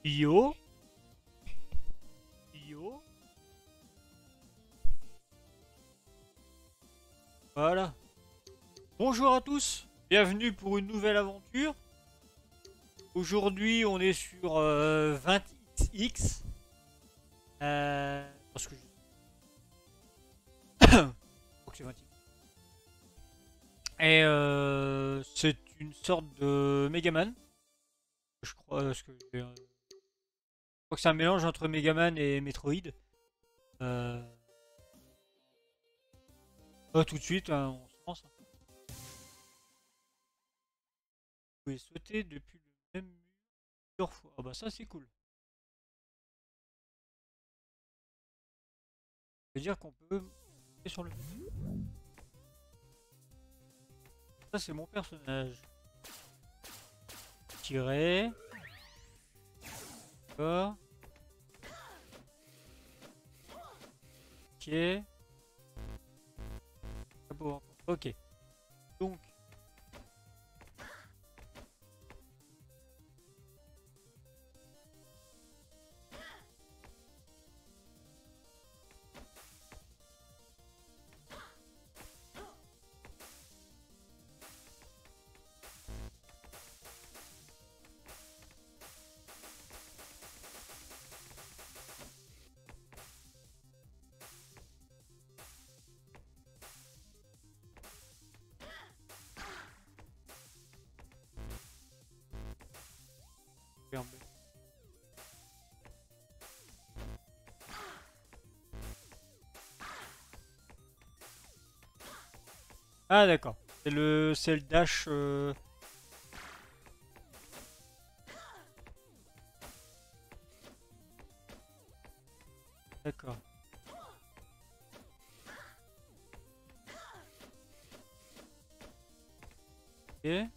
Yo, yo, voilà. Bonjour à tous, bienvenue pour une nouvelle aventure. Aujourd'hui, on est sur 20x. Parce que je crois que c'est 20x. Et c'est une sorte de Megaman. Je crois, je crois que c'est un mélange entre Megaman et Metroid. Euh, Tout de suite, hein, on se lance. Vous pouvez sauter depuis le même mur plusieurs fois. Ah bah ça c'est cool. Ça veut dire qu'on peut monter sur le... Ça c'est mon personnage. Tirer. D'accord. Ok. Ah bon, ok. Donc, ferme. Ah d'accord. C'est le dash. D'accord. Ok.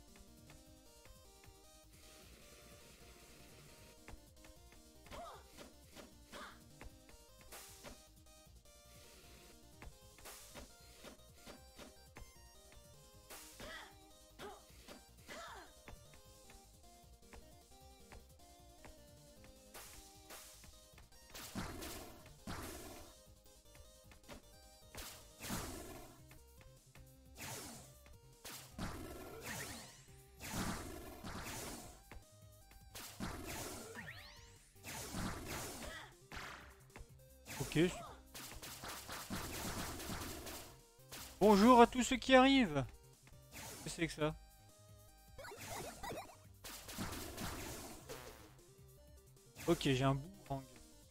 Ok. Bonjour à tous ceux qui arrivent. Qu'est-ce que c'est que ça? Ok, j'ai un boomerang.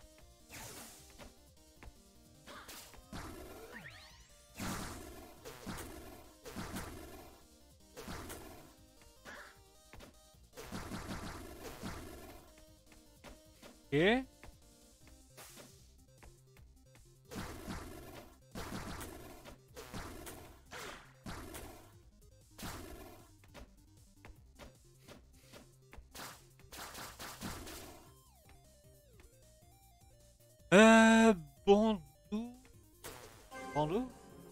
Ok. Euh, Bandeau. Bandeau?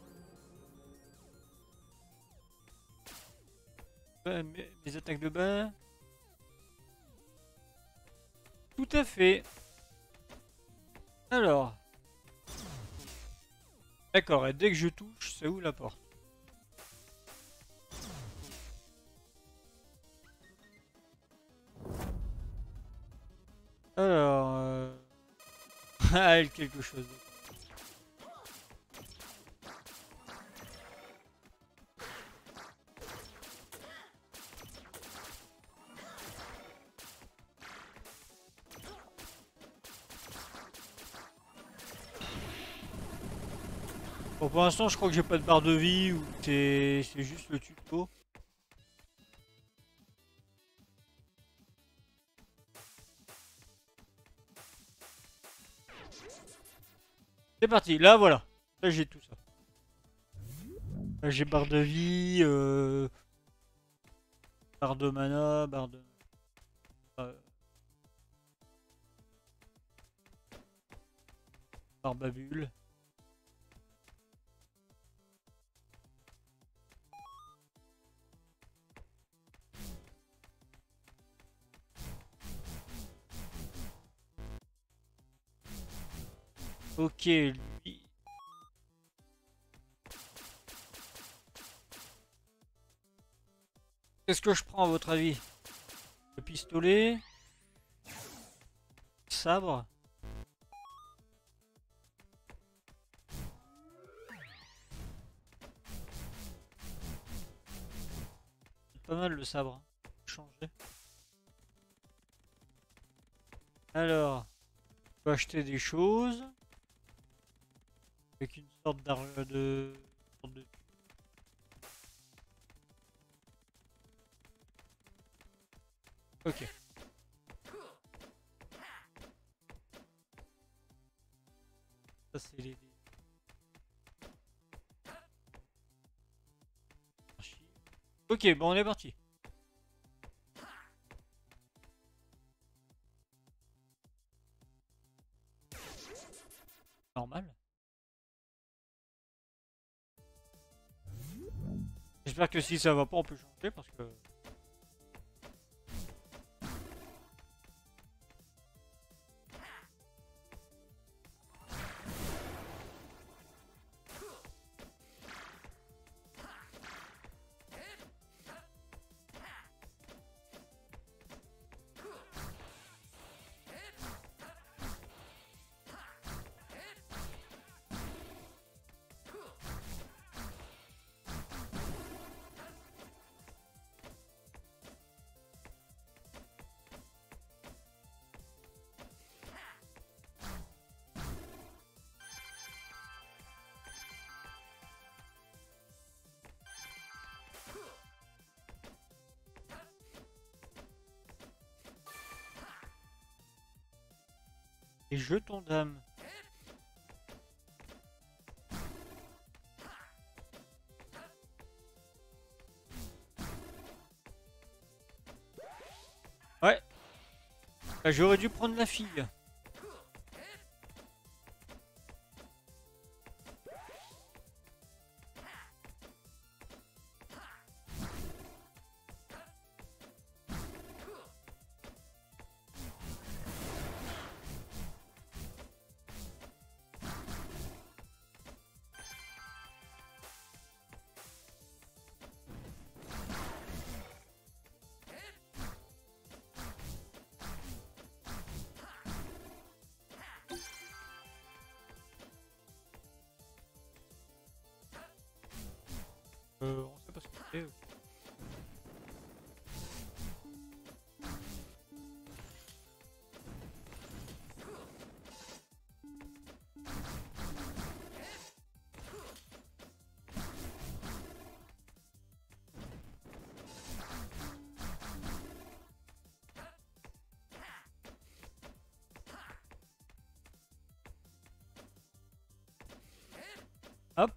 Mes attaques de bas. Tout à fait. Alors. D'accord, et dès que je touche, ça ouvre la porte. Alors. Ah, elle, quelque chose. Bon, pour l'instant, je crois que j'ai pas de barre de vie ou c'est juste le tuto. C'est parti, là voilà. Là j'ai tout ça. Là j'ai barre de vie, barre de mana, barre de... euh, barre babule. Ok, lui. Qu'est-ce que je prends à votre avis? Le pistolet? Le sabre? C'est pas mal le sabre. Changer. Alors, on peut acheter des choses. Avec une sorte d'argent de... Ok. Ça c'est les... Ok, bon on est parti. Normal. J'espère que si ça va pas on peut changer parce que... Les jetons d'âme. Ouais. Bah, j'aurais dû prendre la fille. On sait pas ce que c'est. Hop.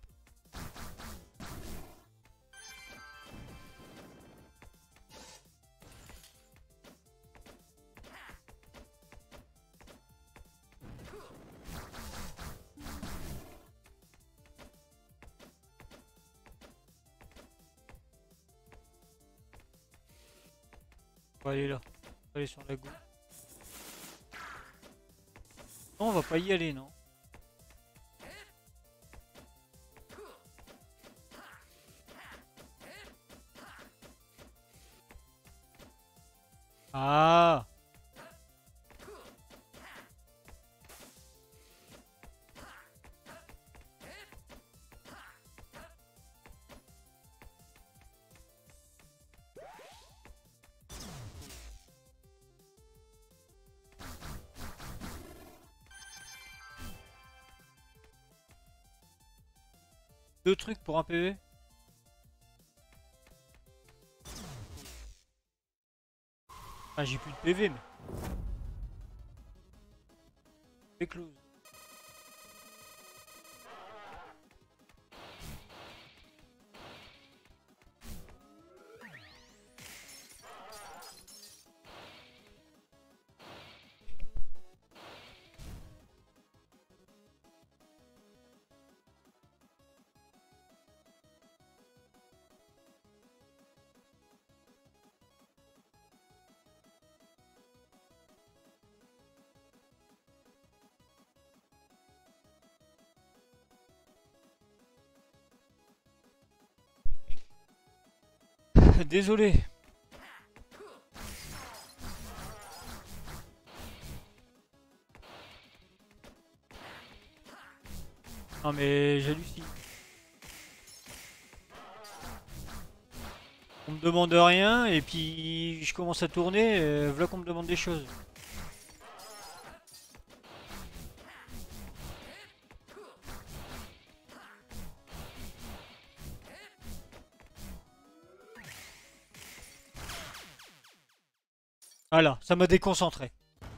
On va aller là. On va aller sur la gauche. Non, on va pas y aller, non. Ah! Deux trucs pour un PV? Ah, j'ai plus de PV, mais... C'est close. Désolé. Non mais j'hallucine. On me demande rien et puis je commence à tourner, voilà qu'on me demande des choses. Voilà, ça m'a déconcentré.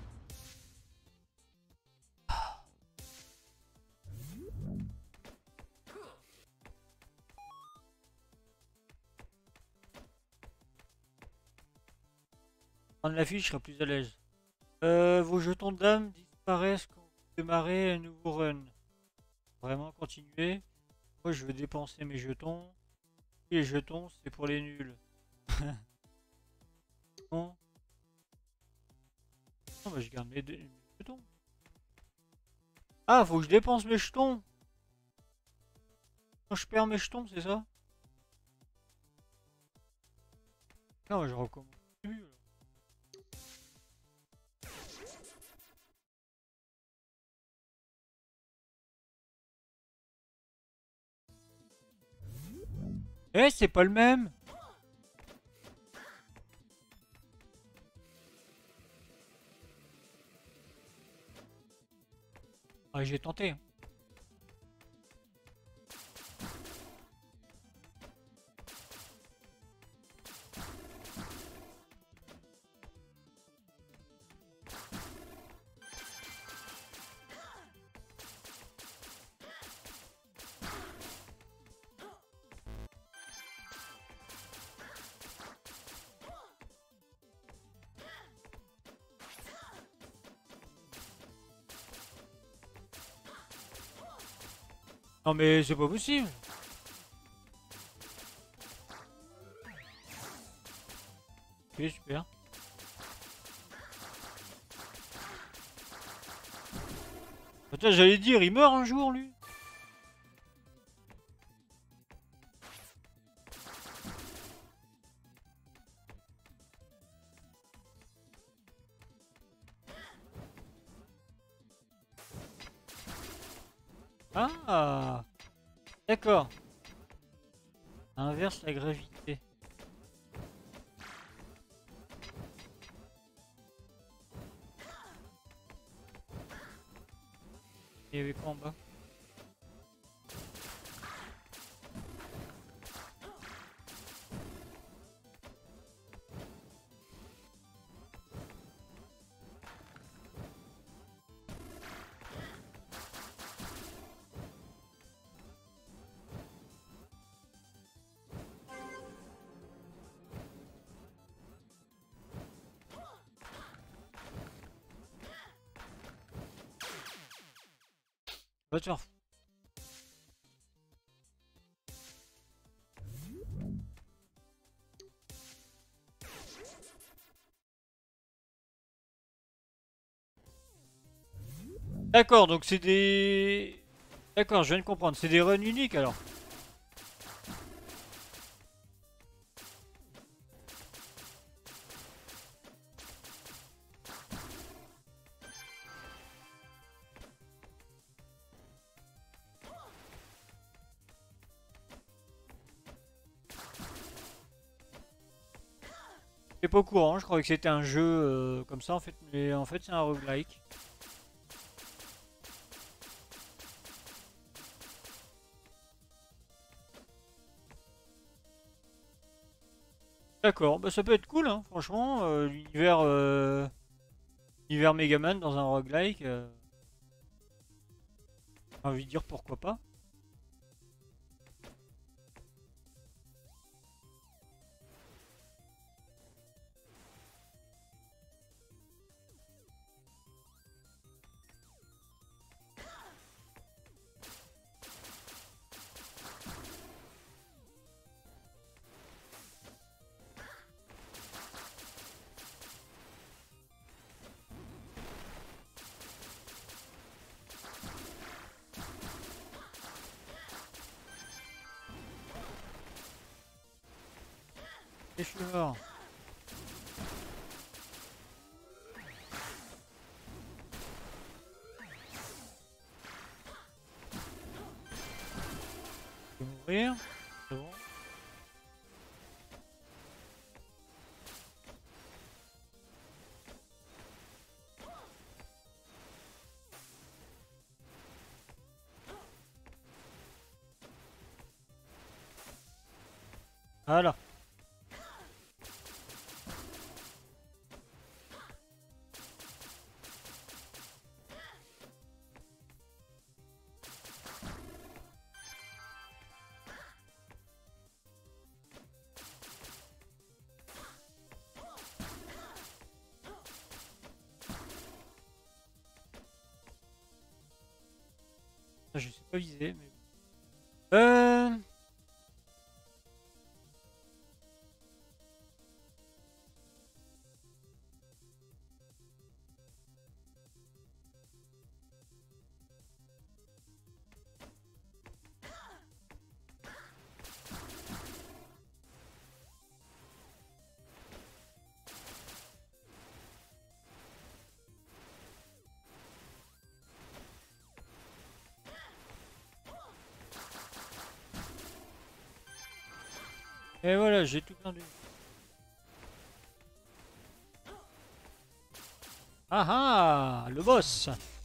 Prendre la fiche, je serai plus à l'aise. Vos jetons d'âme disparaissent quand vous démarrez un nouveau run. Vraiment continuer. Moi je veux dépenser mes jetons. Les jetons c'est pour les nuls. Non. Non bah je garde mes jetons. Ah faut que je dépense mes jetons. Quand je perds mes jetons c'est ça? Non je recommence. Du début, alors. Eh c'est pas le même. Ah j'ai tenté. Non mais c'est pas possible. Ok super. Attends j'allais dire il meurt un jour lui. Ah d'accord. Inverse la gravité. Il y avait quoi en bas? Va te faire foutre. D'accord, donc c'est des... D'accord, je viens de comprendre. C'est des runs uniques alors. J'étais pas au courant, je croyais que c'était un jeu comme ça en fait, mais en fait c'est un roguelike. D'accord, bah ça peut être cool hein, franchement, l'univers Megaman dans un roguelike, j'ai envie de dire pourquoi pas. Et je suis mort. Je vais mourir. C'est bon. Voilà. Ça, je sais pas viser, mais... Et voilà, j'ai tout perdu. Ah ah, le boss.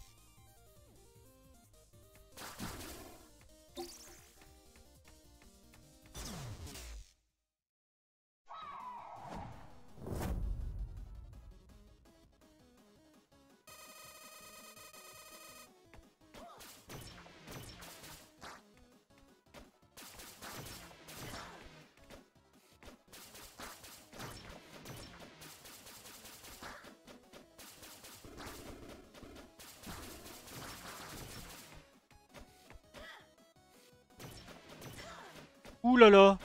Ouh là là.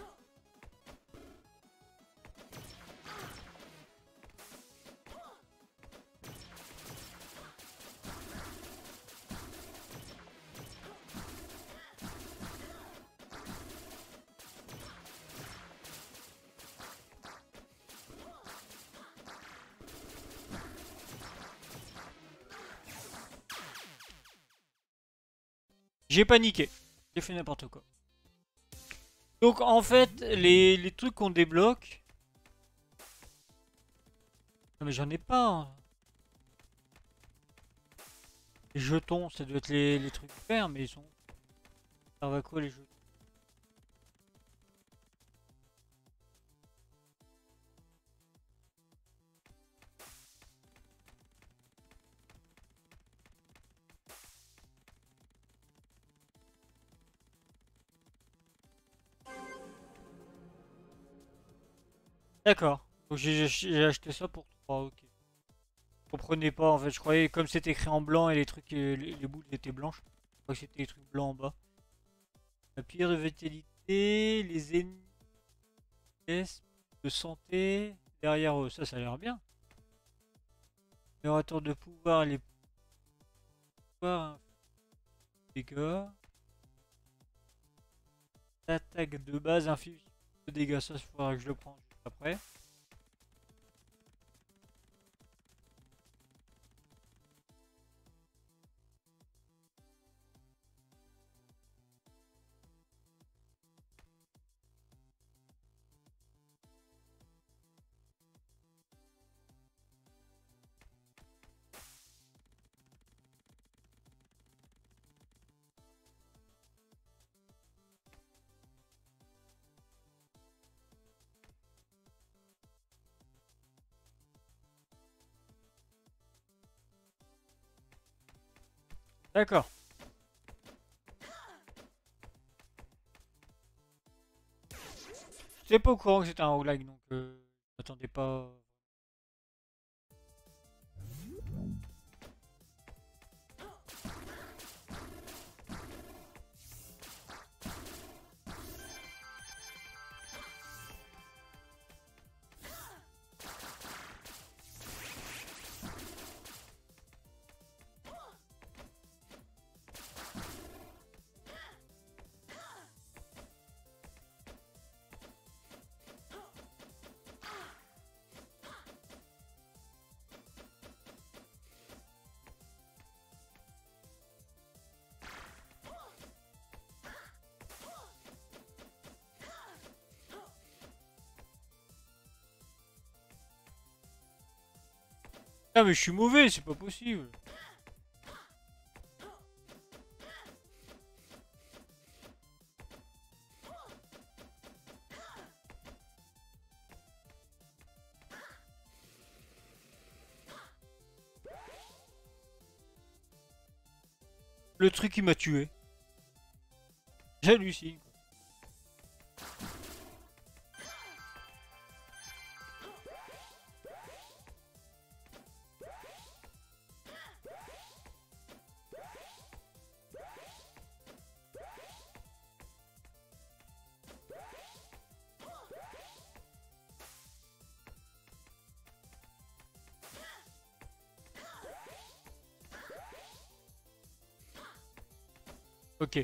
J'ai paniqué. J'ai fait n'importe quoi. Donc en fait, les trucs qu'on débloque... Non mais j'en ai pas. Hein. Les jetons, ça doit être les trucs verts, mais ils sont... Ça va quoi les jetons? D'accord. Donc j'ai acheté ça pour 3, ok. Je comprenais pas en fait, je croyais comme c'était écrit en blanc et les trucs, les boules étaient blanches. Je croyais que c'était des trucs blancs en bas. La pierre de vitalité, les ennemis de santé derrière eux, ça a l'air bien. Générateur de pouvoir, les pouvoirs, dégâts. Attaque de base, inflige de dégâts, ça il faudra que je le prenne juste après. D'accord. Je n'étais pas au courant que c'était un roguelike, donc je m'attendais pas. Ah mais je suis mauvais, c'est pas possible. Le truc qui m'a tué. J'hallucine. Ok.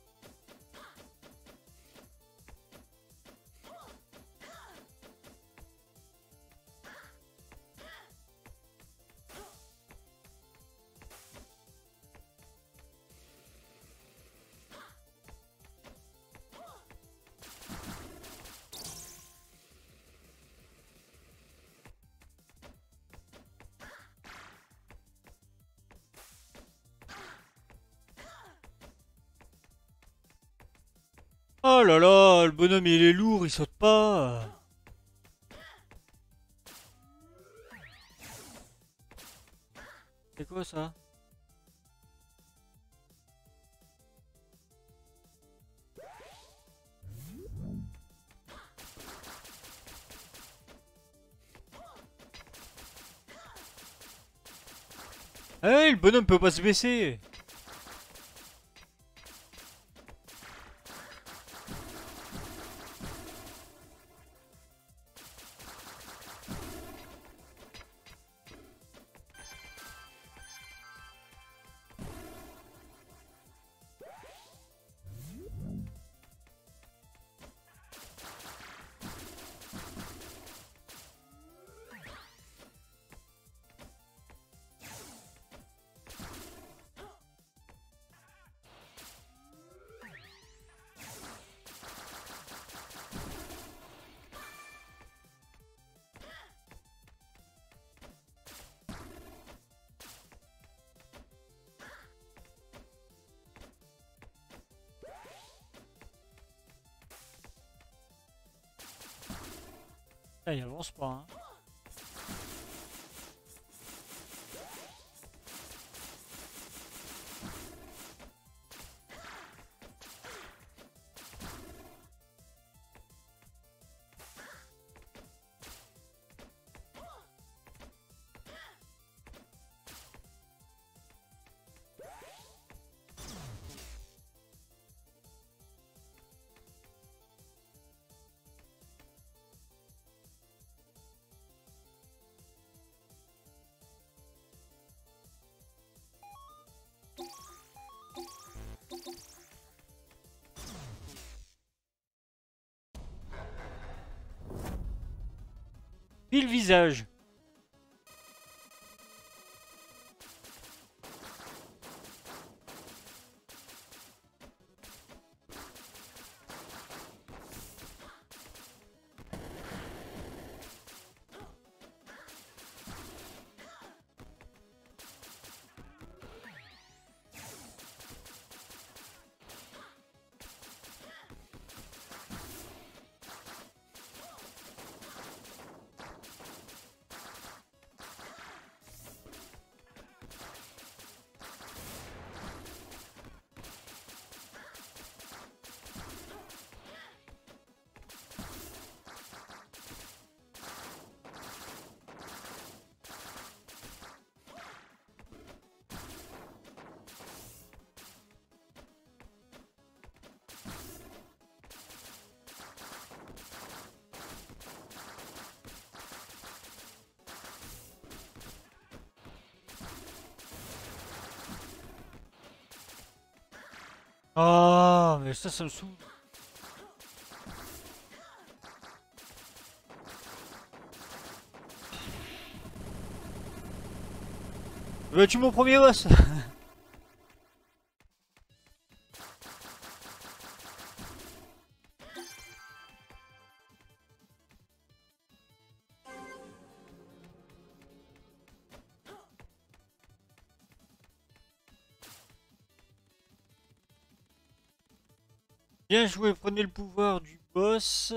Oh là là, le bonhomme il est lourd, il saute pas. C'est quoi ça? Eh, le bonhomme peut pas se baisser. Ah, il avance pas, hein. Puis le visage. Ah, mais ça me saoule. Bah, tu mon premier boss. Bien joué, prenez le pouvoir du boss.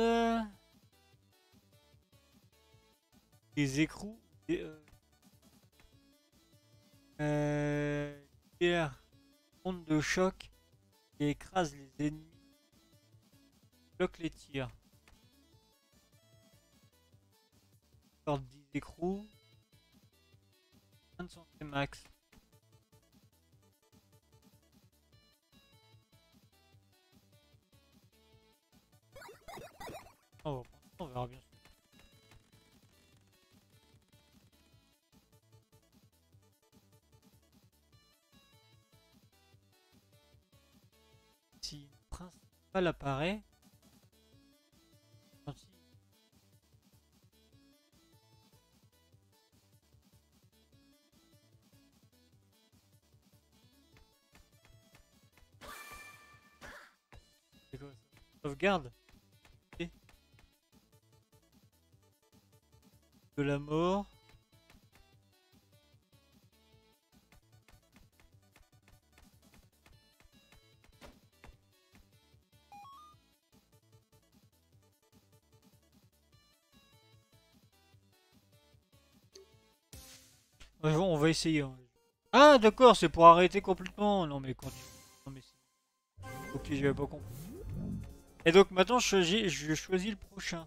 Des écrous. Des, libère onde de choc et écrase les ennemis. Bloque les tirs. Porte 10 écrous. 20 de santé max. Oh, on verra bien. Si une principale apparaît, quand c'est quoi ça? Sauvegarde et de la mort. Ouais, bon, on va essayer, hein. Ah d'accord, c'est pour arrêter complètement. Non mais continue. Non mais ok, j'avais pas compris. Et donc maintenant je choisis le prochain.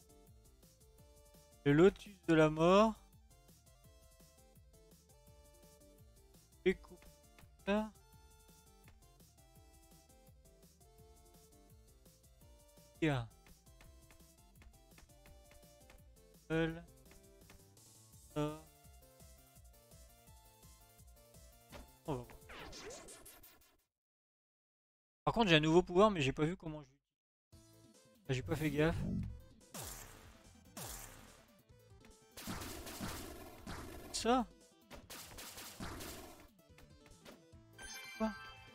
Le lotus de la mort. Découvert. Tiens. Seul. Ça. On va voir. Par contre j'ai un nouveau pouvoir mais j'ai pas vu comment je l'utilise. J'ai pas fait gaffe. Ça. Quoi?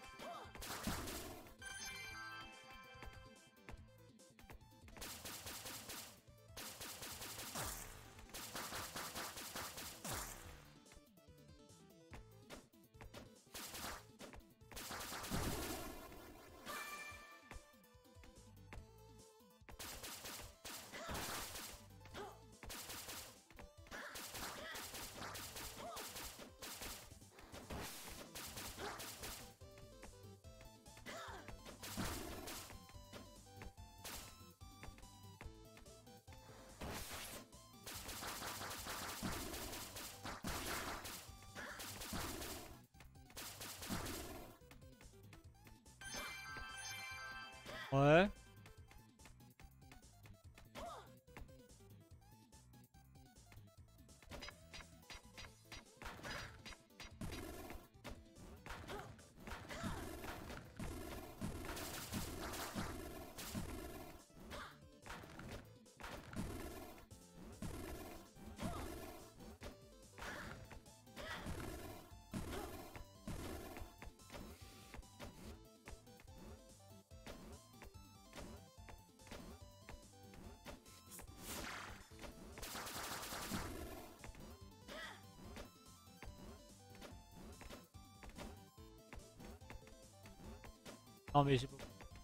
Ouais. Non mais c'est pas.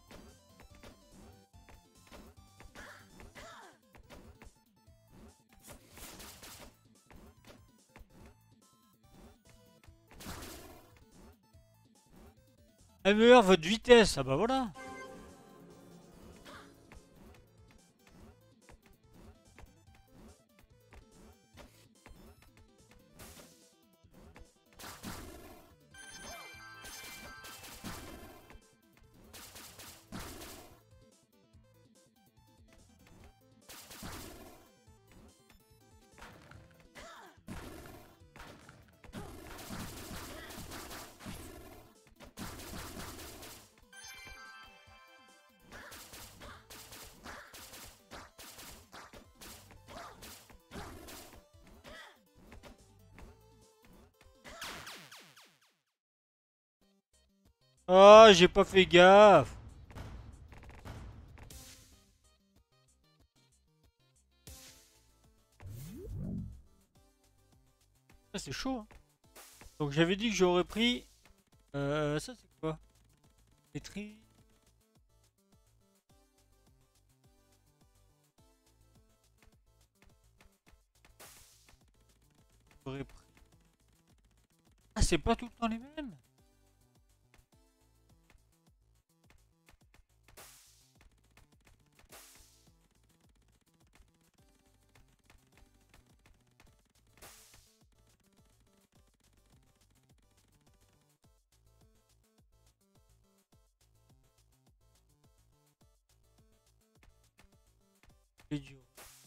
Améliore votre vitesse. Ah bah voilà. Ah, j'ai pas fait gaffe. Ça c'est chaud, hein. Donc j'avais dit que j'aurais pris. Ça c'est quoi? Pétri. j'aurais pris. Ah, c'est pas tout le temps les mêmes. C'est dur.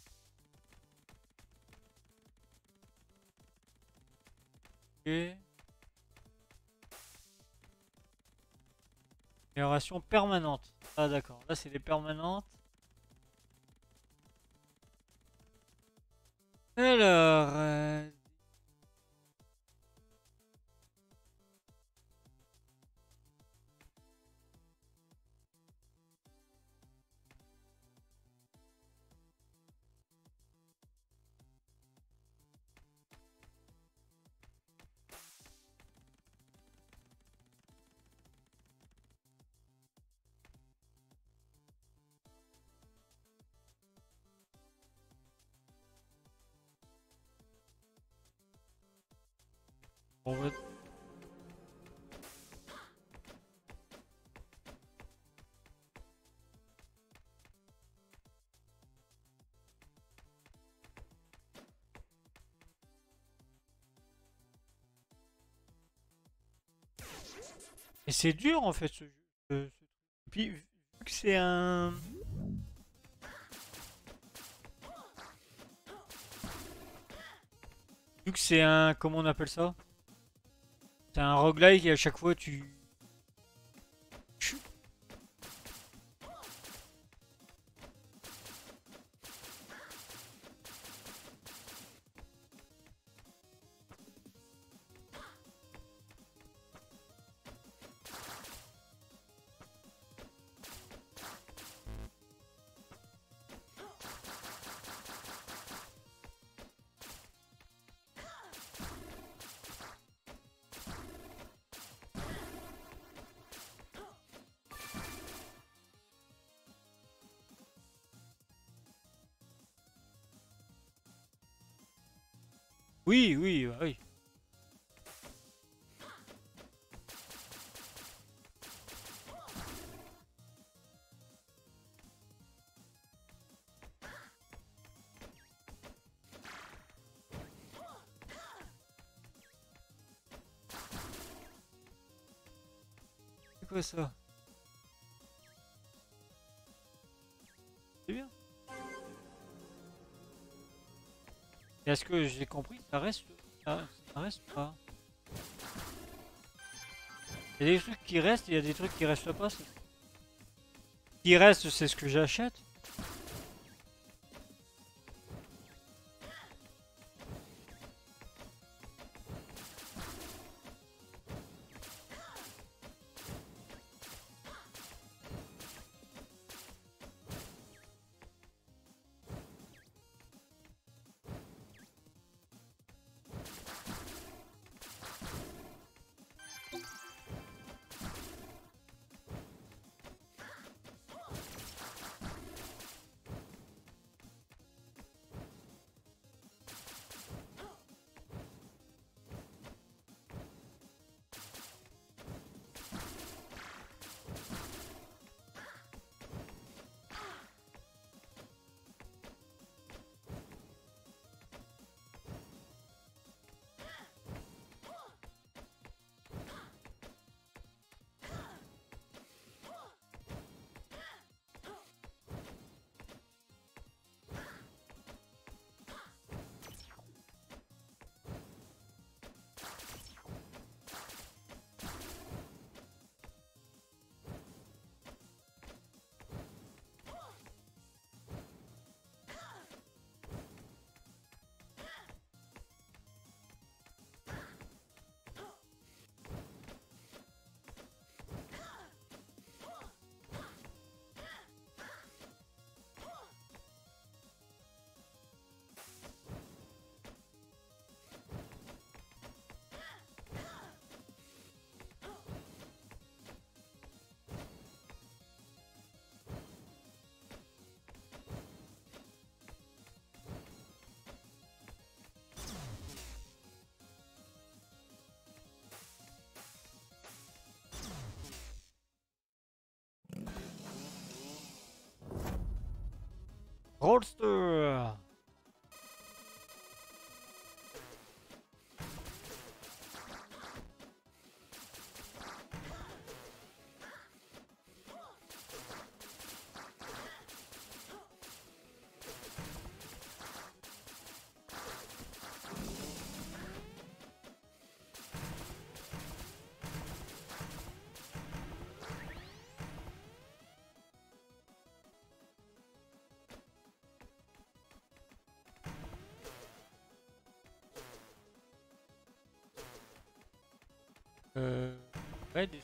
Ok. Amélioration permanente. Ah d'accord, là c'est des permanentes. Alors, on va... Et c'est dur en fait ce jeu. Ce truc. Et puis vu que c'est un... Vu que c'est un... Comment on appelle ça? C'est un roguelike et à chaque fois tu... Oui, oui, bah oui. C'est quoi ça? C'est bien. Et est-ce que j'ai compris? Ça reste... ça reste pas. Il y a des trucs qui restent et il y a des trucs qui restent pas. Ce qui reste, c'est ce que j'achète. Roadster. Ouais, des...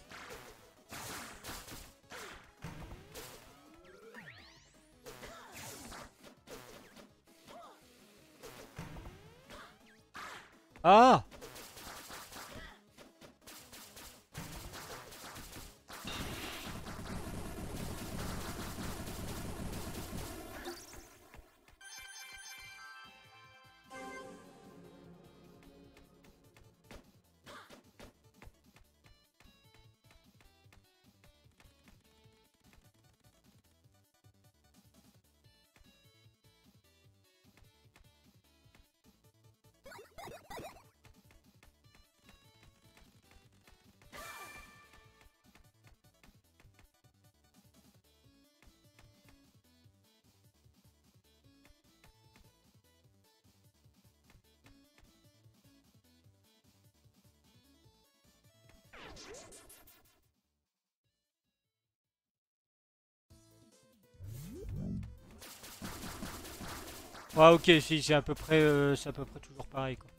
Ah! Ouais, ok, si, c'est à peu près toujours pareil, quoi.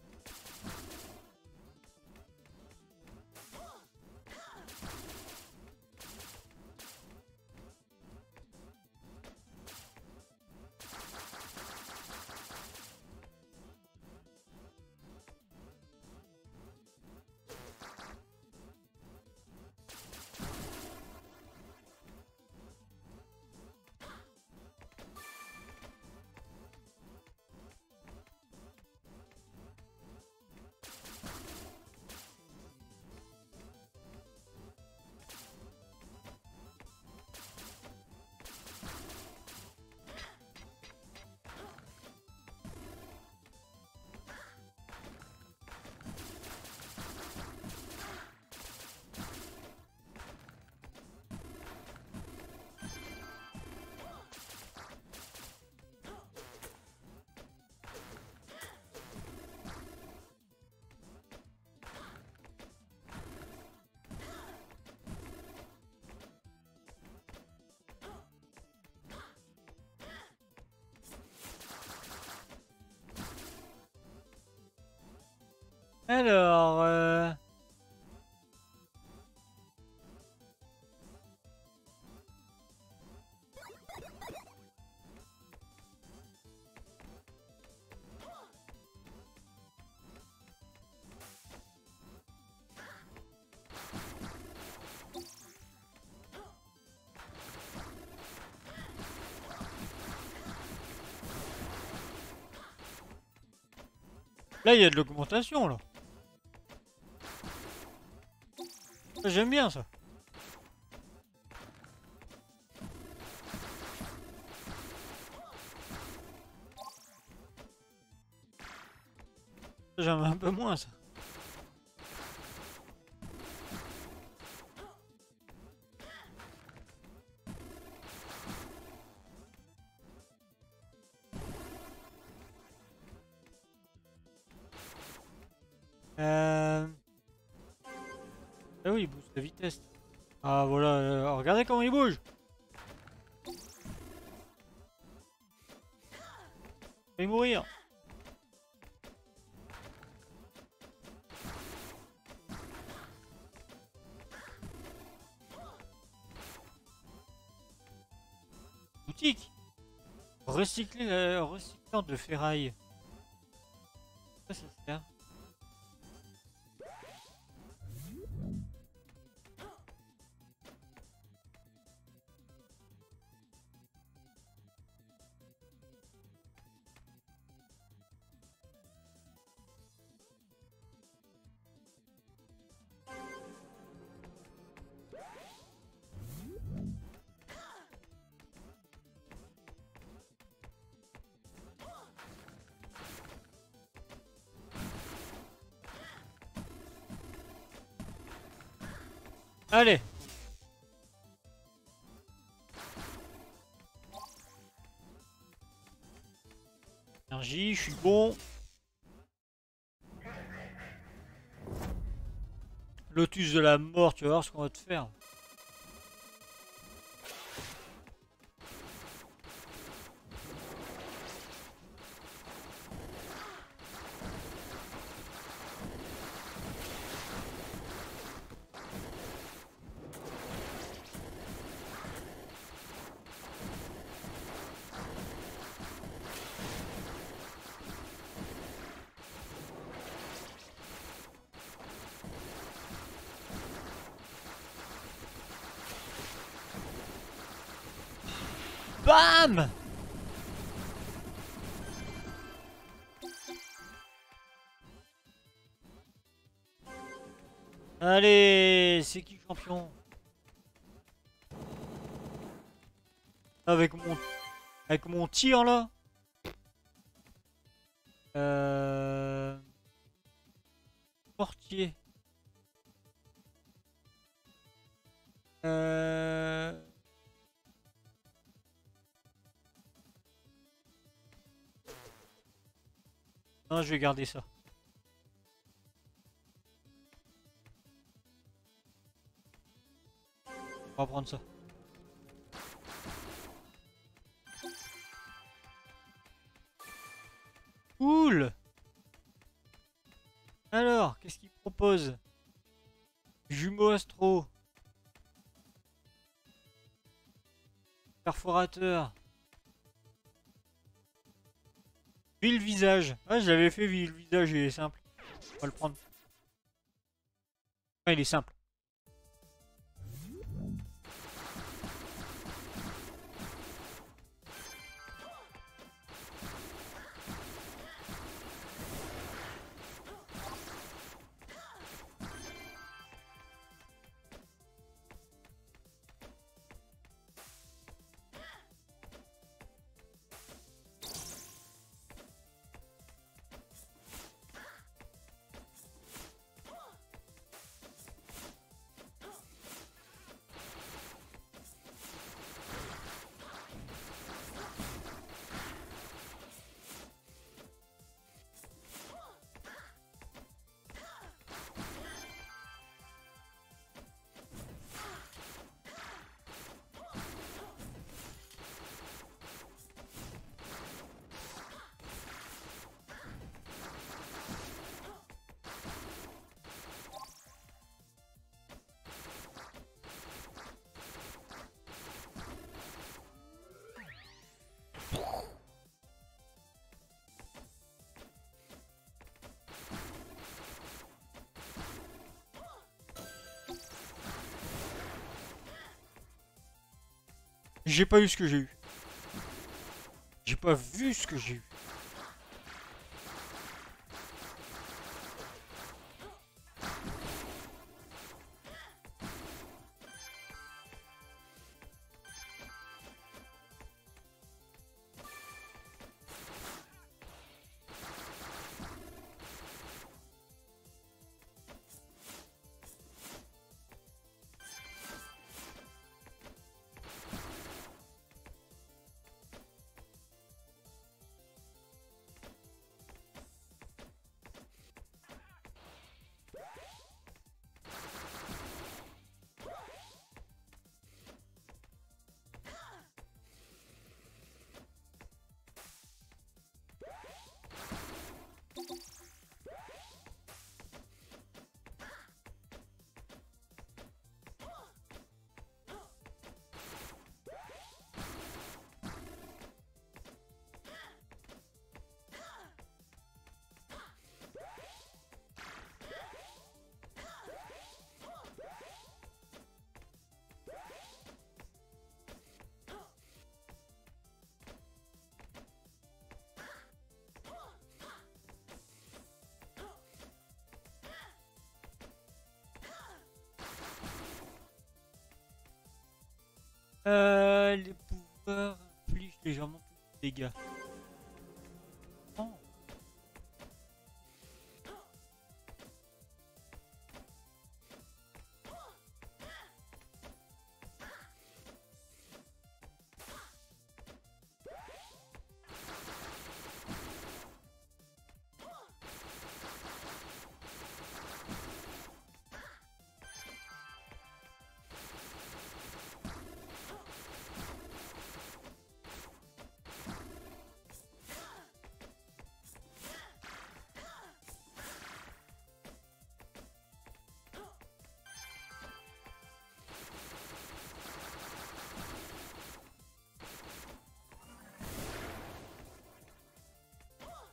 Alors, là, il y a de l'augmentation, là. Ça, j'aime bien, ça. Ça, j'aime un peu moins, ça. Euh... Ah oui, il booste la vitesse. Ah, voilà, regardez comment il bouge. Il va mourir. Boutique. Recycler le recycleur de ferraille. Ça, ça sert. Allez. Énergie, je suis bon. Lotus de la mort, tu vas voir ce qu'on va te faire. Bam! Allez, c'est qui champion? Avec mon tir là. Portier. Euh... Non, je vais garder ça. On va prendre ça. Cool! Alors, qu'est-ce qu'il propose? Jumeau astro. Perforateur. Ville visage. Ah, je l'avais fait, ville visage, il est simple. On va le prendre. Ah, il est simple. J'ai pas eu ce que j'ai eu. J'ai pas vu ce que j'ai eu. Les pouvoirs infligent légèrement plus de dégâts. Oh.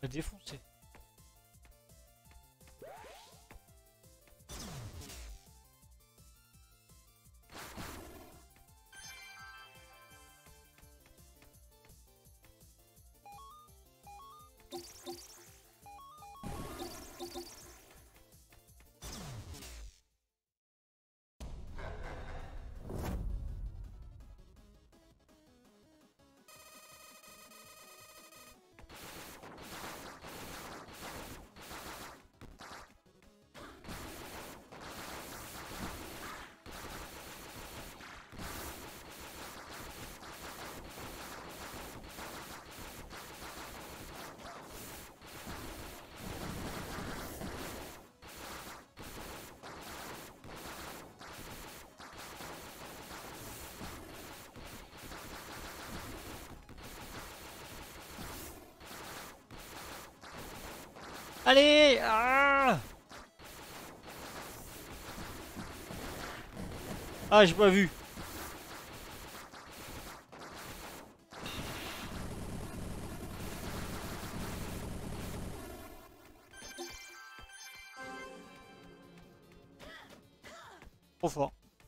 a défoncé. Allez! Ah, ah j'ai pas vu. Trop fort.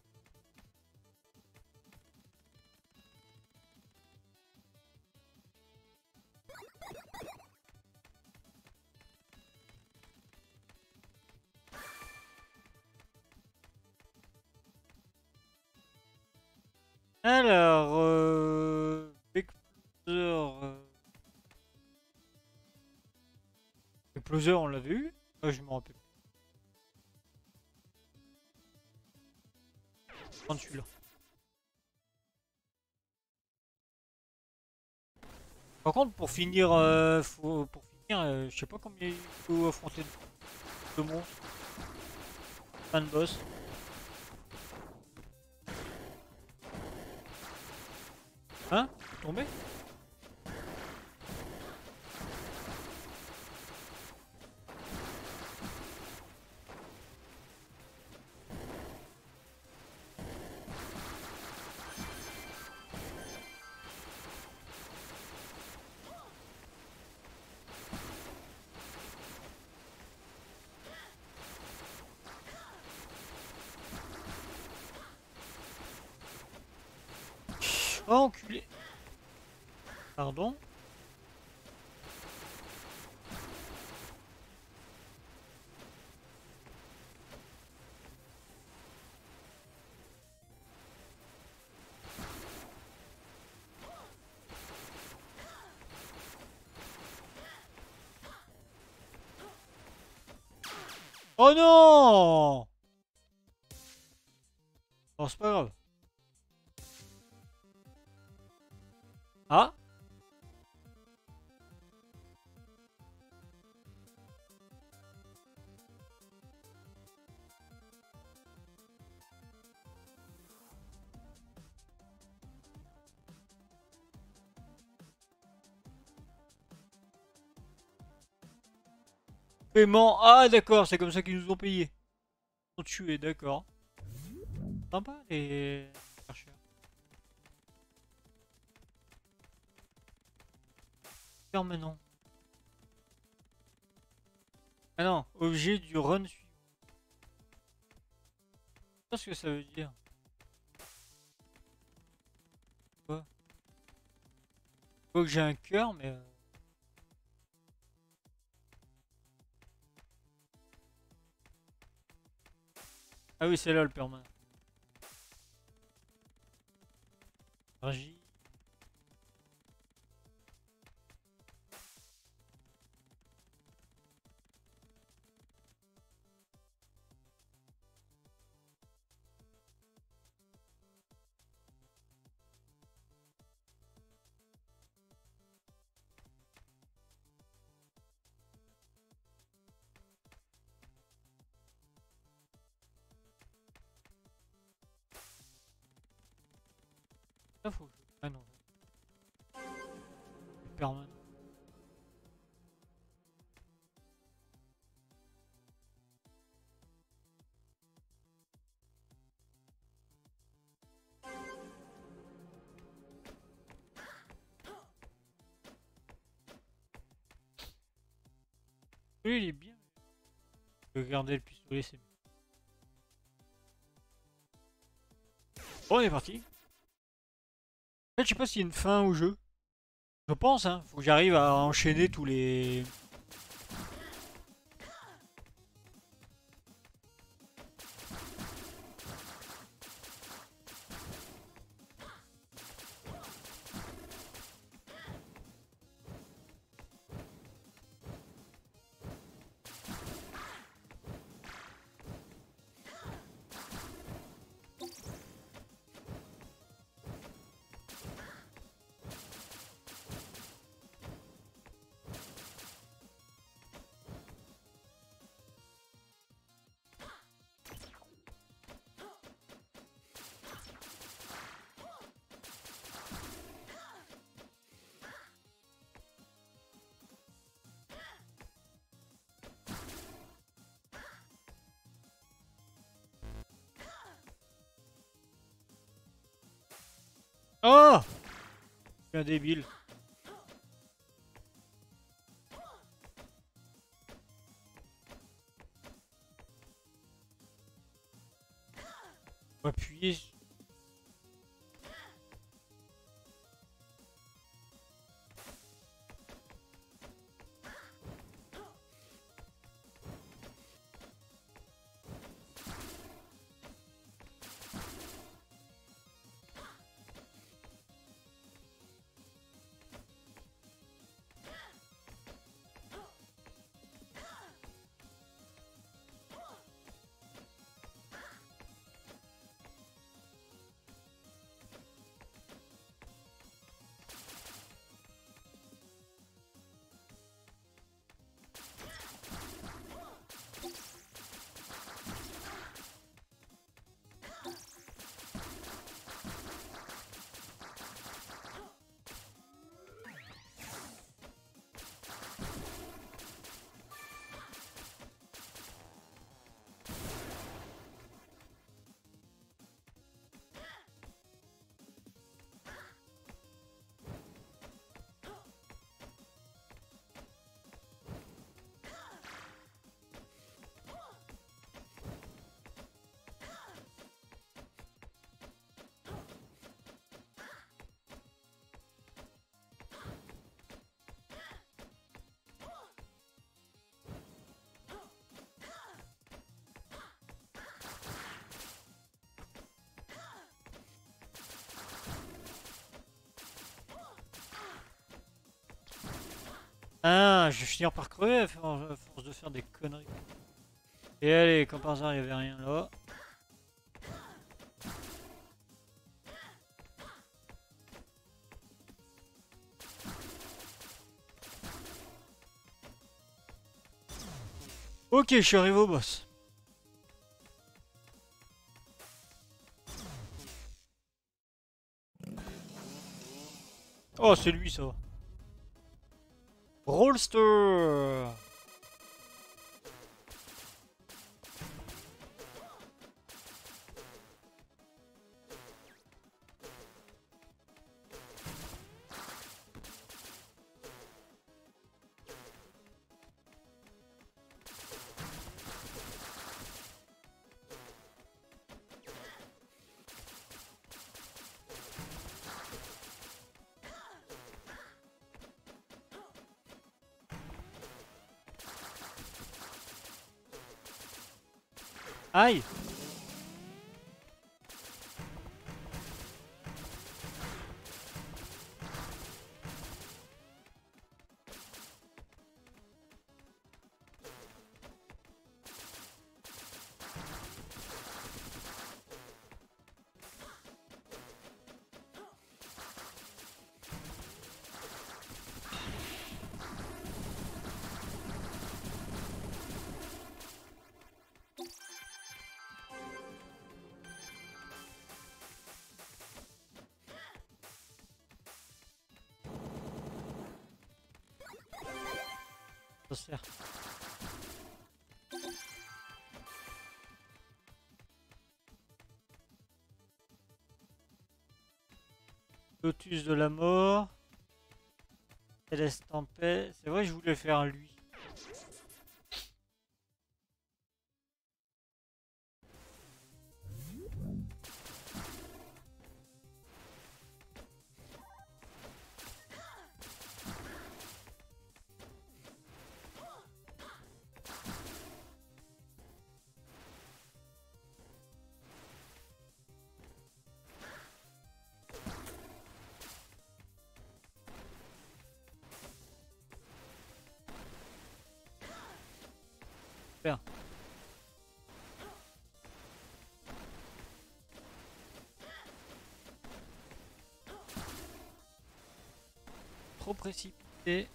Alors, Exploser, Exploser, on l'avait eu? Ah, je me rappelle plus. Prendre celui-là. Par contre, pour finir, je sais pas combien il faut affronter de monstres. Fin de boss. Hein? Tombé? Oh, enculé! Pardon? Oh non! Oh, c'est pas grave. Ah? Paiement. Ah, d'accord, c'est comme ça qu'ils nous ont payé. Ils ont tué, d'accord. Sympa les chercheurs. Permanent. Ah non, objet du run suivant. Je sais pas ce que ça veut dire. Quoi? Je vois que j'ai un cœur, mais. Ah oui, c'est là le permanent. Énergie. Ça faut. Ah non. Permanent. pistolet, il est bien. Je vais garder le pistolet, c'est mieux. Bon, on est parti. En fait, je sais pas s'il y a une fin au jeu. Je pense, hein. Faut que j'arrive à enchaîner tous les... Oh! Je suis un débile. Faut appuyer. Ah, je vais finir par crever à force de faire des conneries. Et allez, comme par hasard, il n'y avait rien là. Ok, je suis arrivé au boss. Oh, c'est lui, ça va. Rollster! Aïe! Ça sert. Lotus de la mort. Céleste Tempête. C'est vrai, je voulais faire lui. Super. Trop précipité.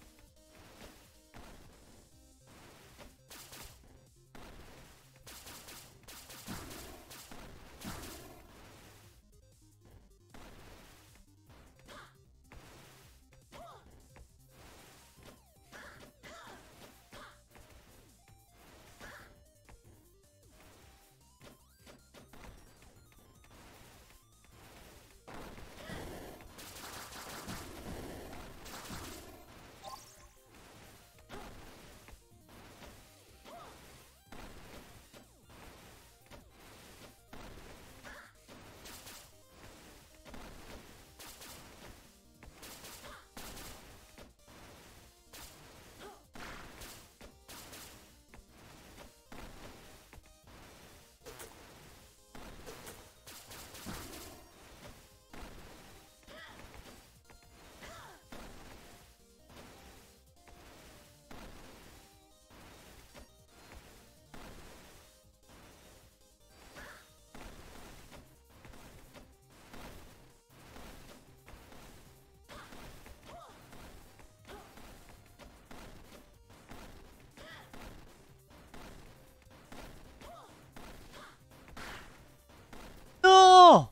Non!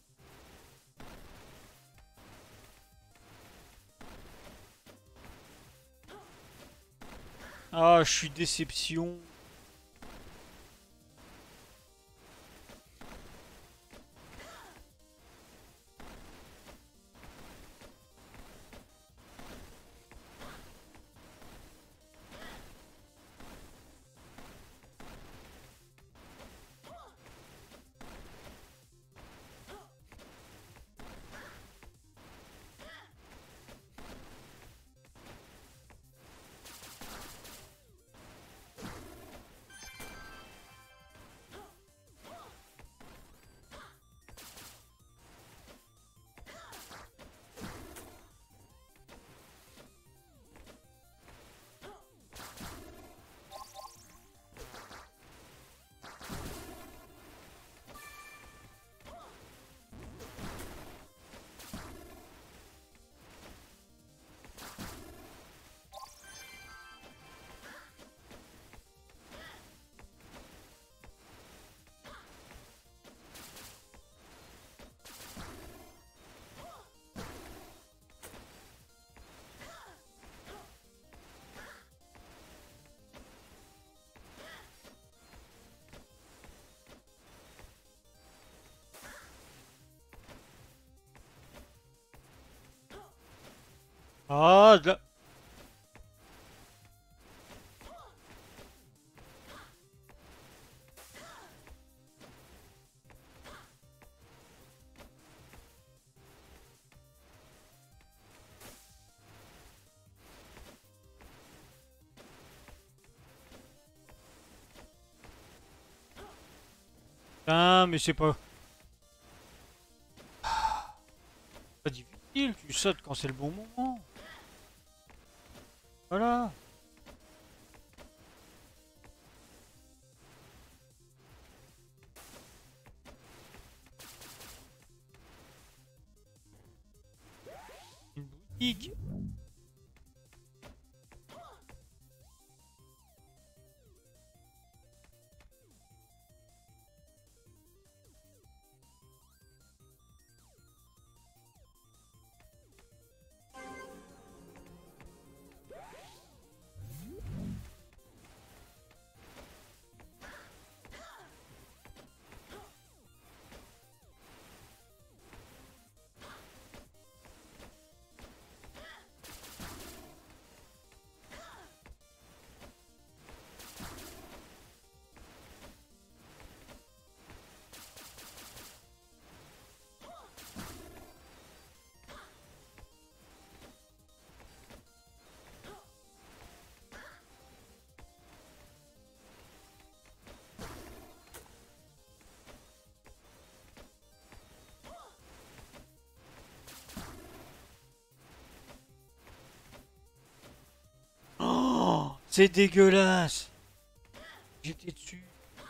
Ah, je suis déception. Ah, putain, mais c'est pas difficile. Tu sautes quand c'est le bon moment. Voilà. Une boutique. Oh, c'est dégueulasse. J'étais dessus.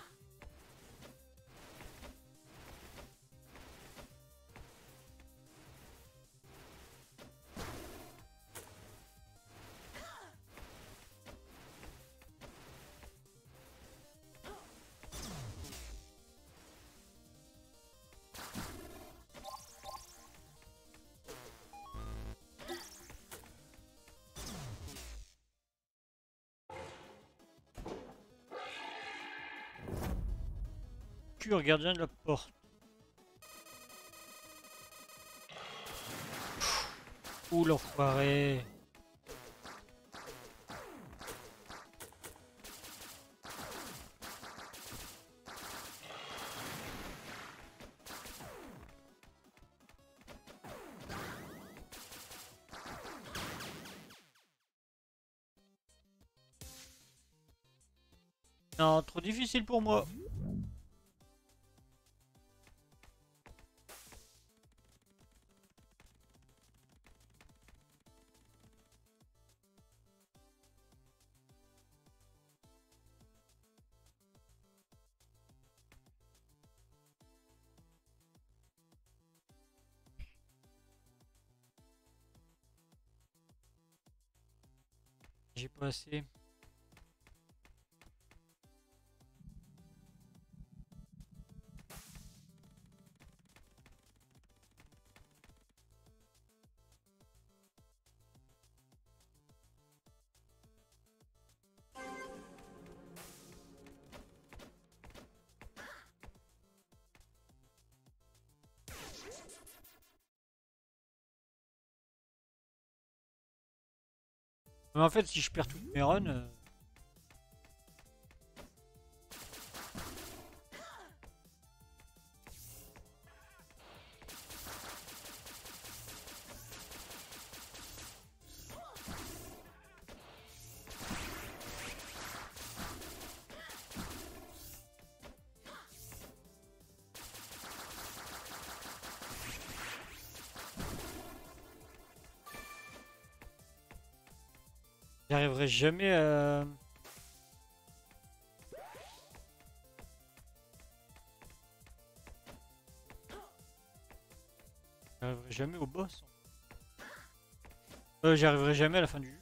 Cure, gardien de la porte. Ouh l'enfoiré. Non, trop difficile pour moi. J'ai pas assez. Mais en fait, si je perds toutes mes runs, j'arriverai jamais à... J'arriverai jamais au boss. J'arriverai jamais à la fin du jeu.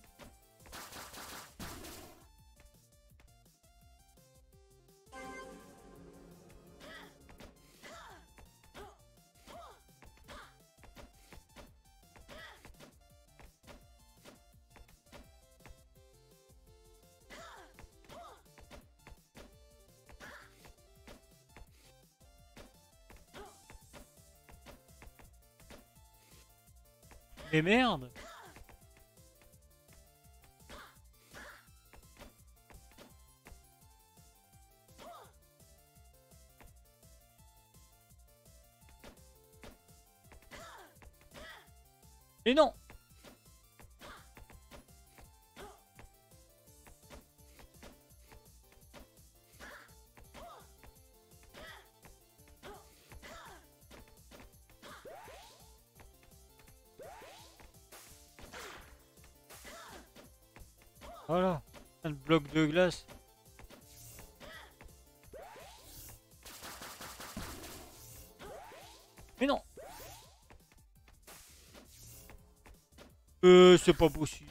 Mais merde! Mais non! Voilà, un bloc de glace. Mais non! C'est pas possible.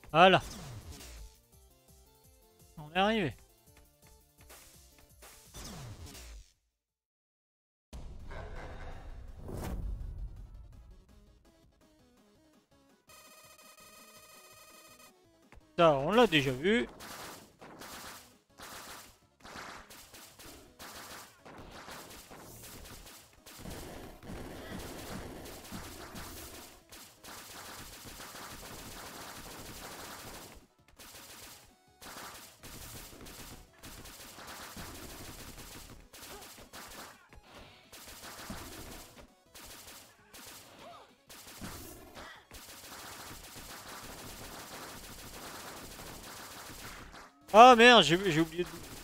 Voilà. On est arrivé. Ça, on l'a déjà vu. Ah merde, j'ai oublié de...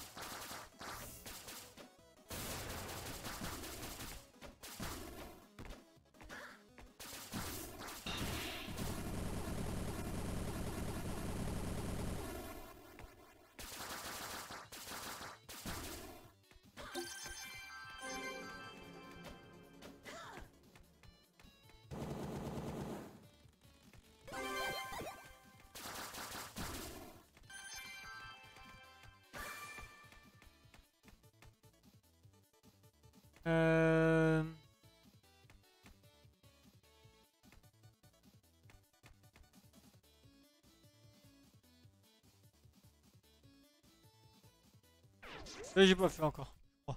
Euh... J'ai pas fait encore. Oh.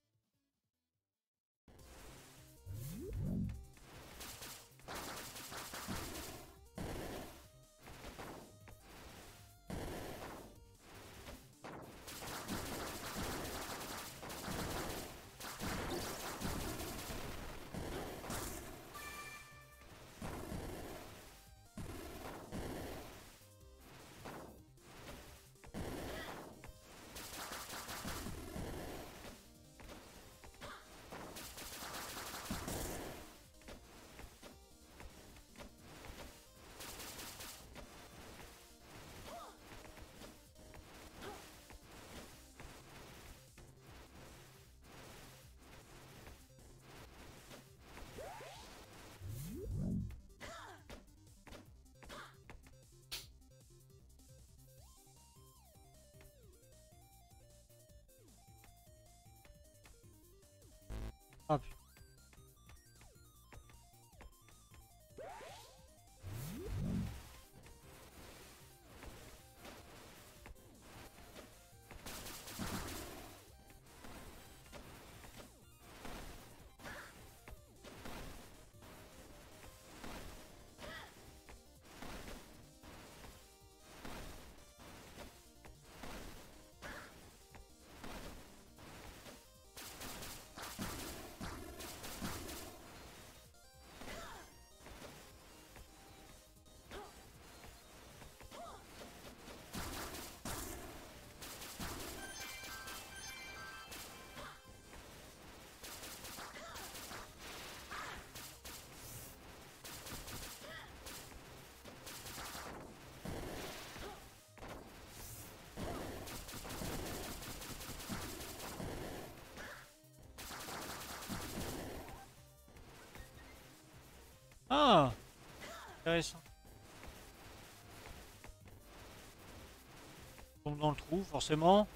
Ah, putain. Ah, intéressant. On tombe dans le trou, forcément.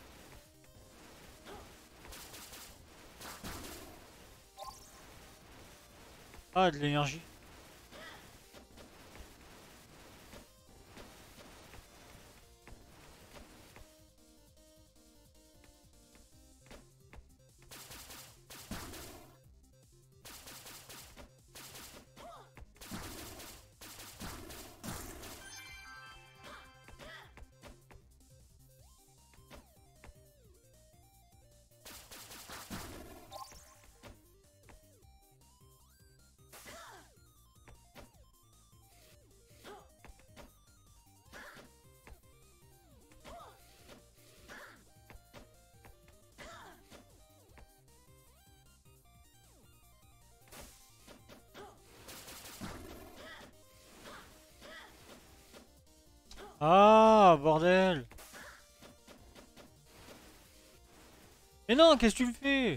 Ah, de l'énergie. Ah, bordel. Mais non, qu'est-ce que tu me fais?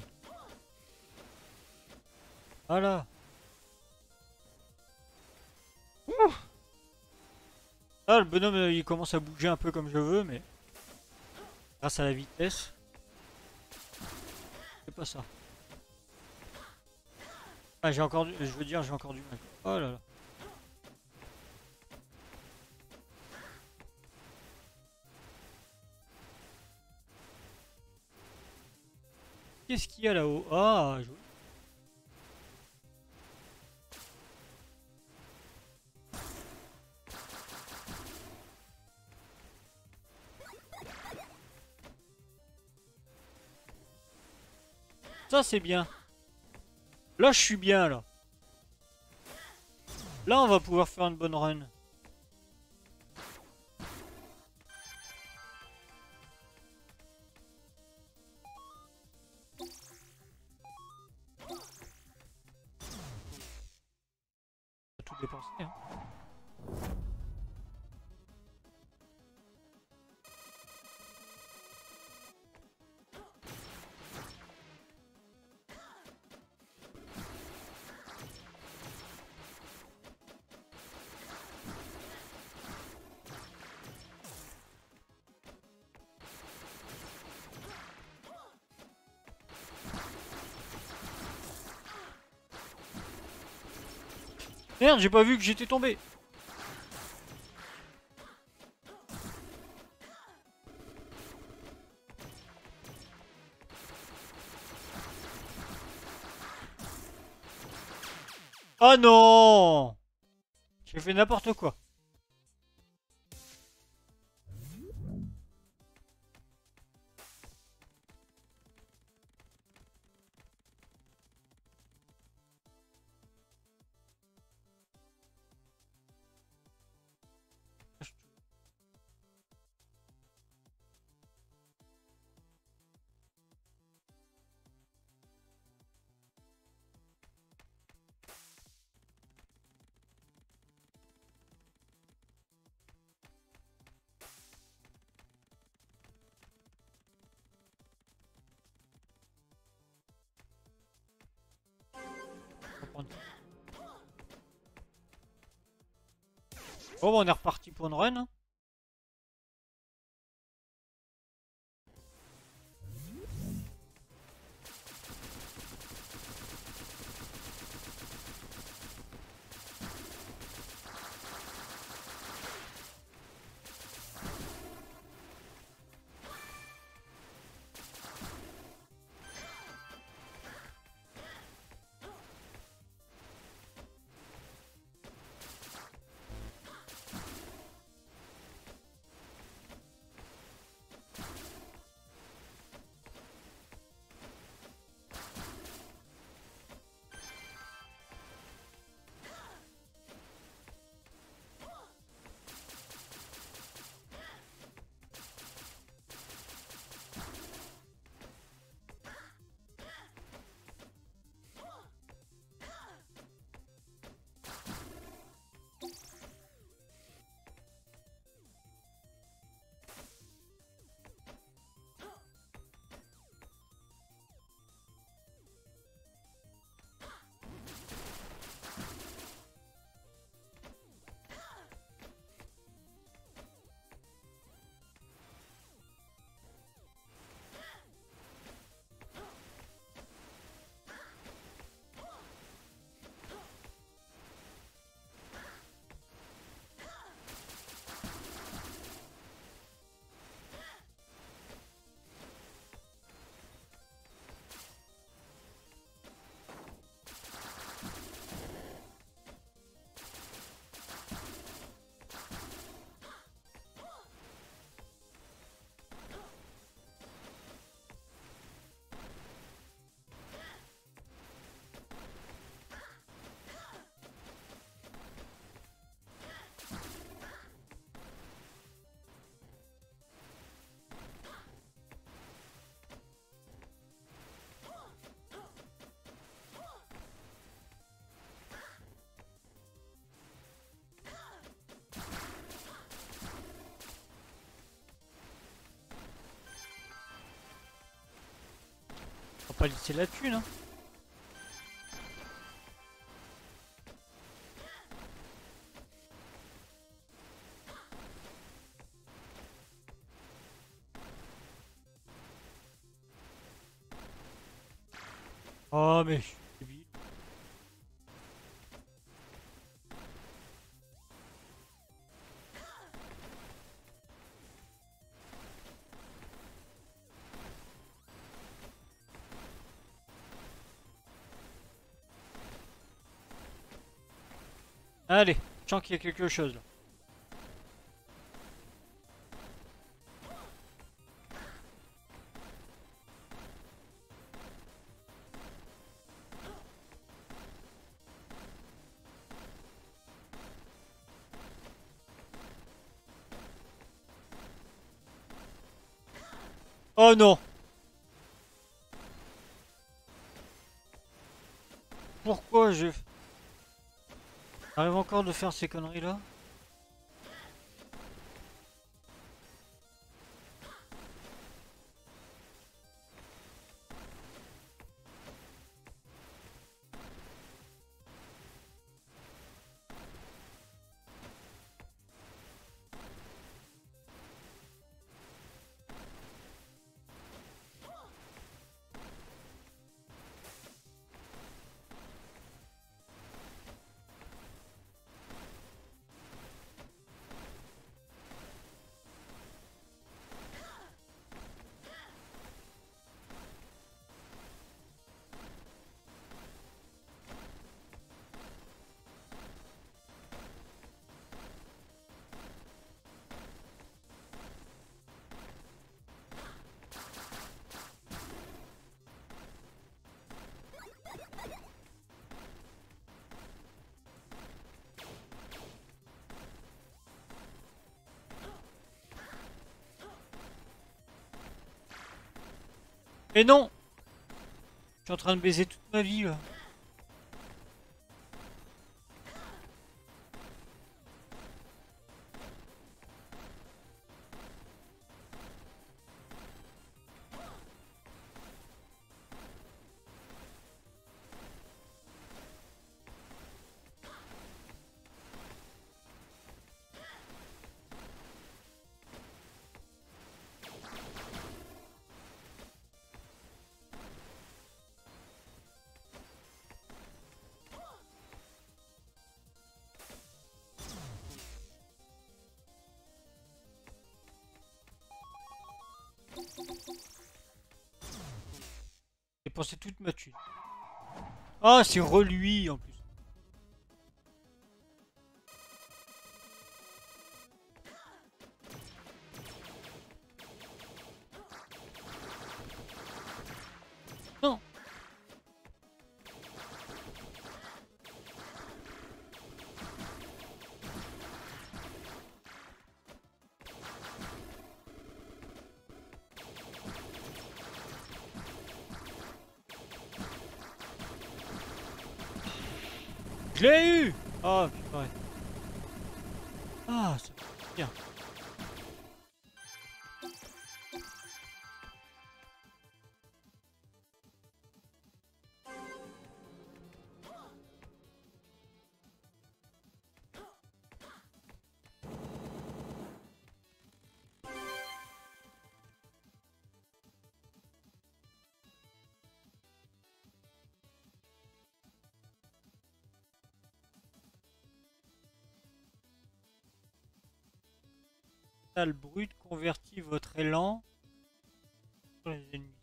Voilà. Ouh. Ah, le bonhomme il commence à bouger un peu comme je veux, mais grâce à la vitesse, c'est pas ça. Ah, j'ai encore je veux dire, j'ai encore du mal. Oh là là. Qu'est-ce qu'il y a là-haut? Ah, joli. Ça c'est bien. Là, je suis bien là. Là, on va pouvoir faire une bonne run. On va tout dépenser, hein. Merde, j'ai pas vu que j'étais tombé. Oh non! J'ai fait n'importe quoi. Bon, bah, on est reparti pour une run, hein. On va pas laisser la thune, hein. Oh mais je suis débile. Allez, je sens qu'il y a quelque chose là. Oh non! Pourquoi je... J'arrive encore de faire ces conneries là? Mais non! Je suis en train de baiser toute ma vie là. J'ai dépensé toute ma thune. Ah, c'est reluit en plus. Non! Je l'ai eu! Ah, purée. Ah, c'est bien. Sale brute convertit votre élan sur les ennemis.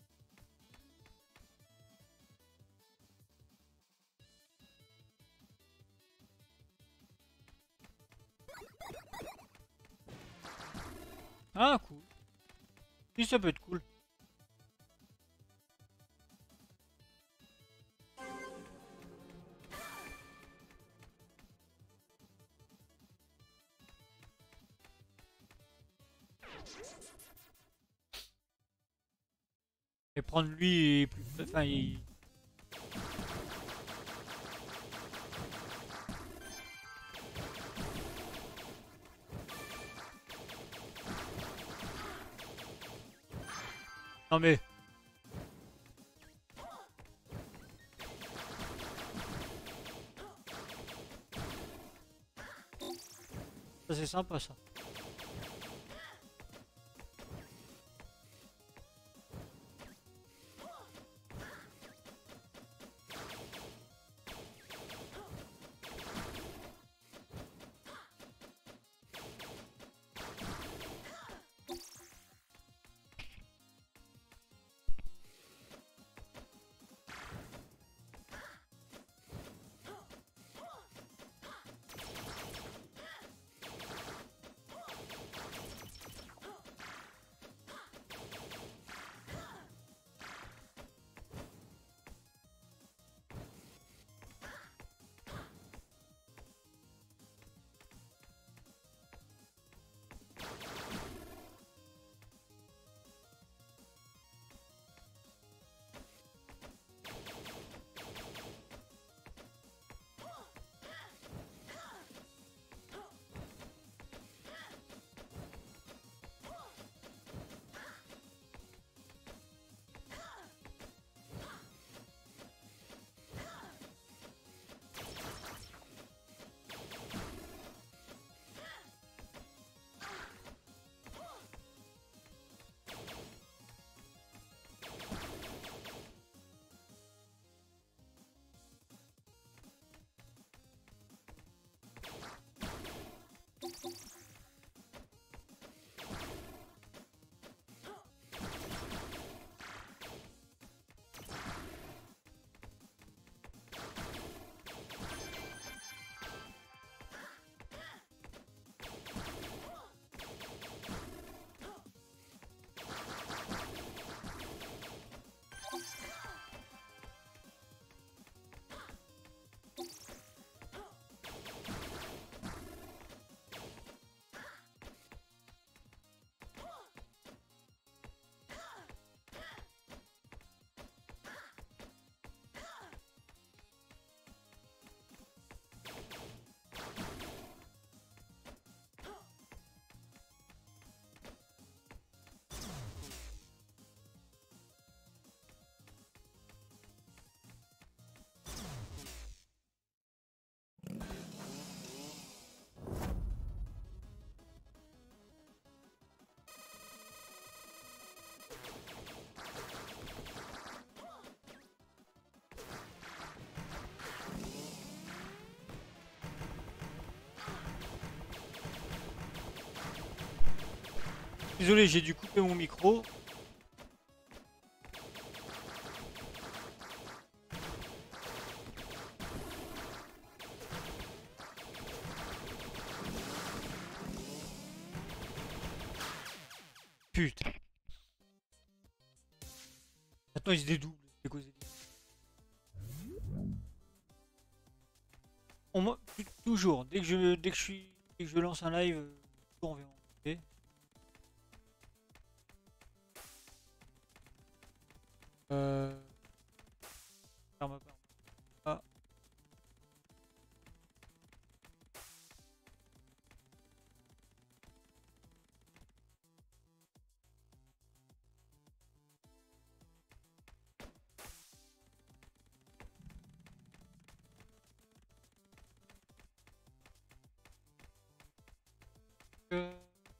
Ah, cool. Oui, ça peut être cool. Et prendre lui est plus... Enfin, il... Non mais... Ça c'est sympa ça. Désolé, j'ai dû couper mon micro. Putain. Maintenant il se dédouble. C'est causé. Toujours, dès que je lance un live, toujours en VO. Ok. Euh... Ferme pas. Ah. Euh...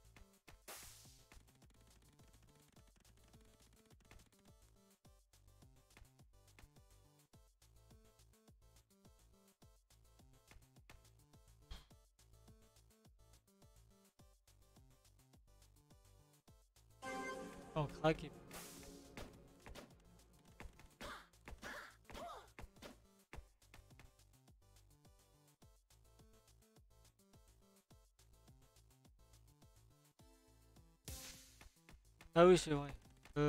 On craque et... Ah oui, c'est vrai.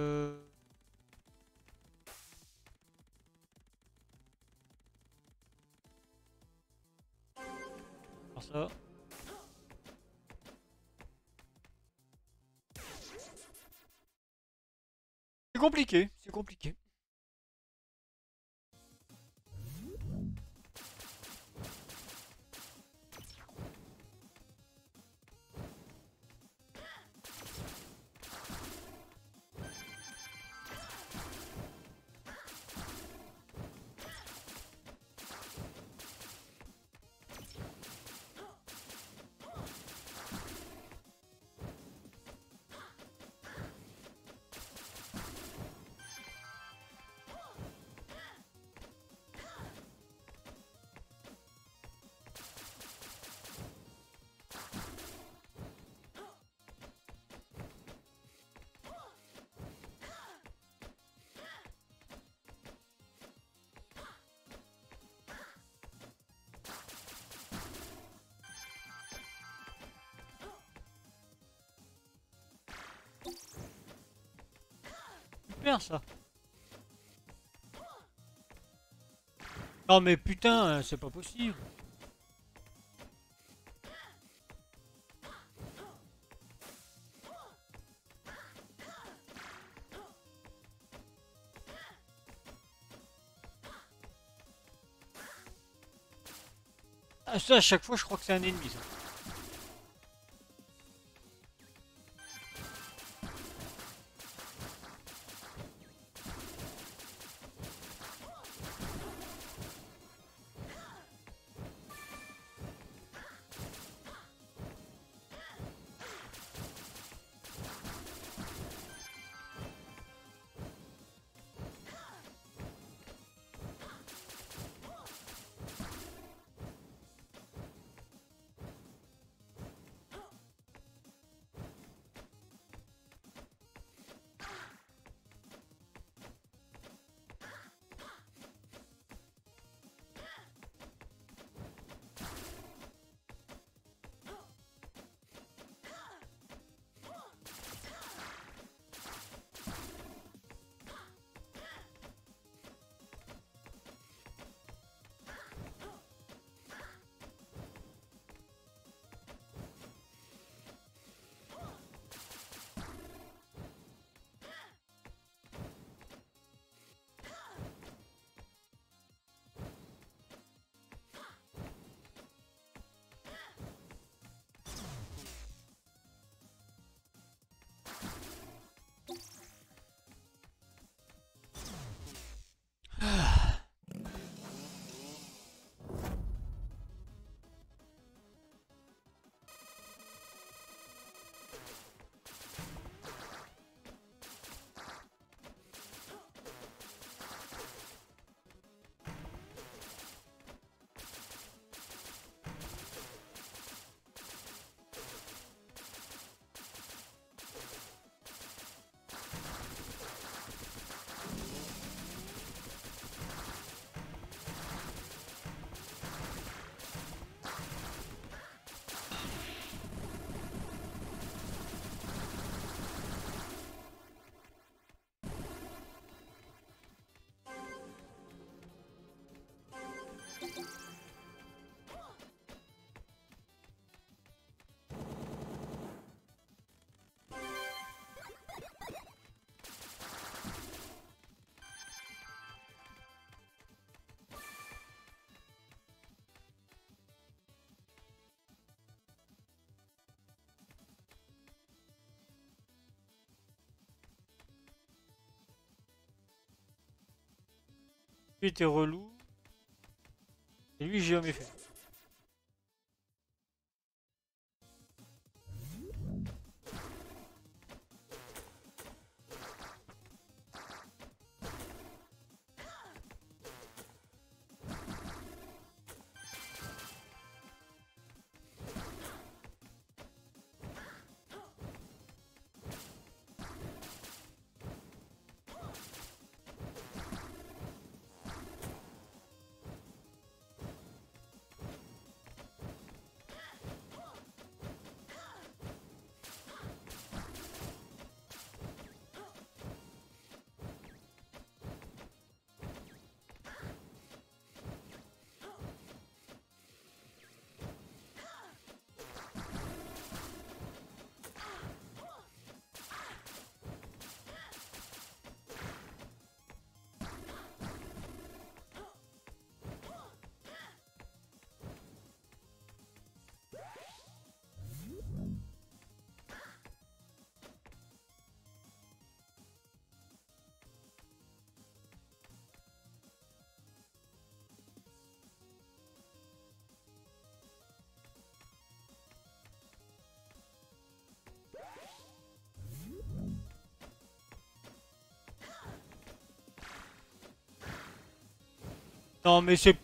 Alors ça. C'est compliqué, c'est compliqué. Super ça. Non mais putain, c'est pas possible. Ah, ça, à chaque fois, je crois que c'est un ennemi, ça. Lui était relou. Et lui, j'ai jamais fait. Non, mais c'est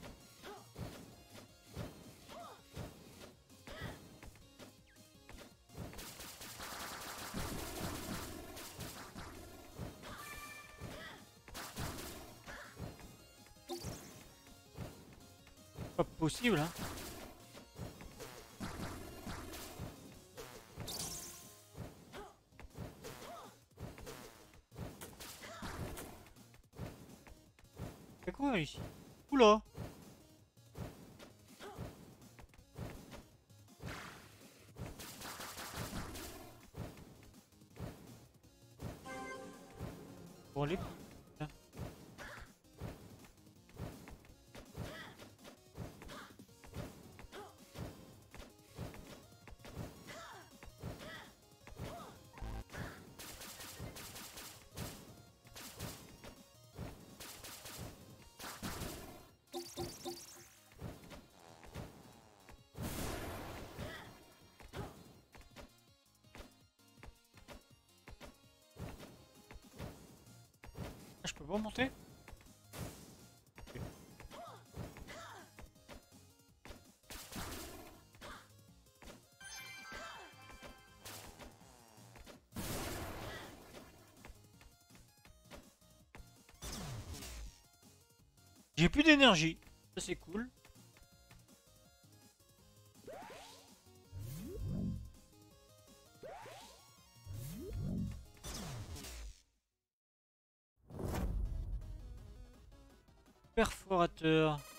pas possible, hein. C'est quoi ici? Oula! Bon, les... Je peux pas monter? J'ai plus d'énergie. Ça c'est cool. Perforateur.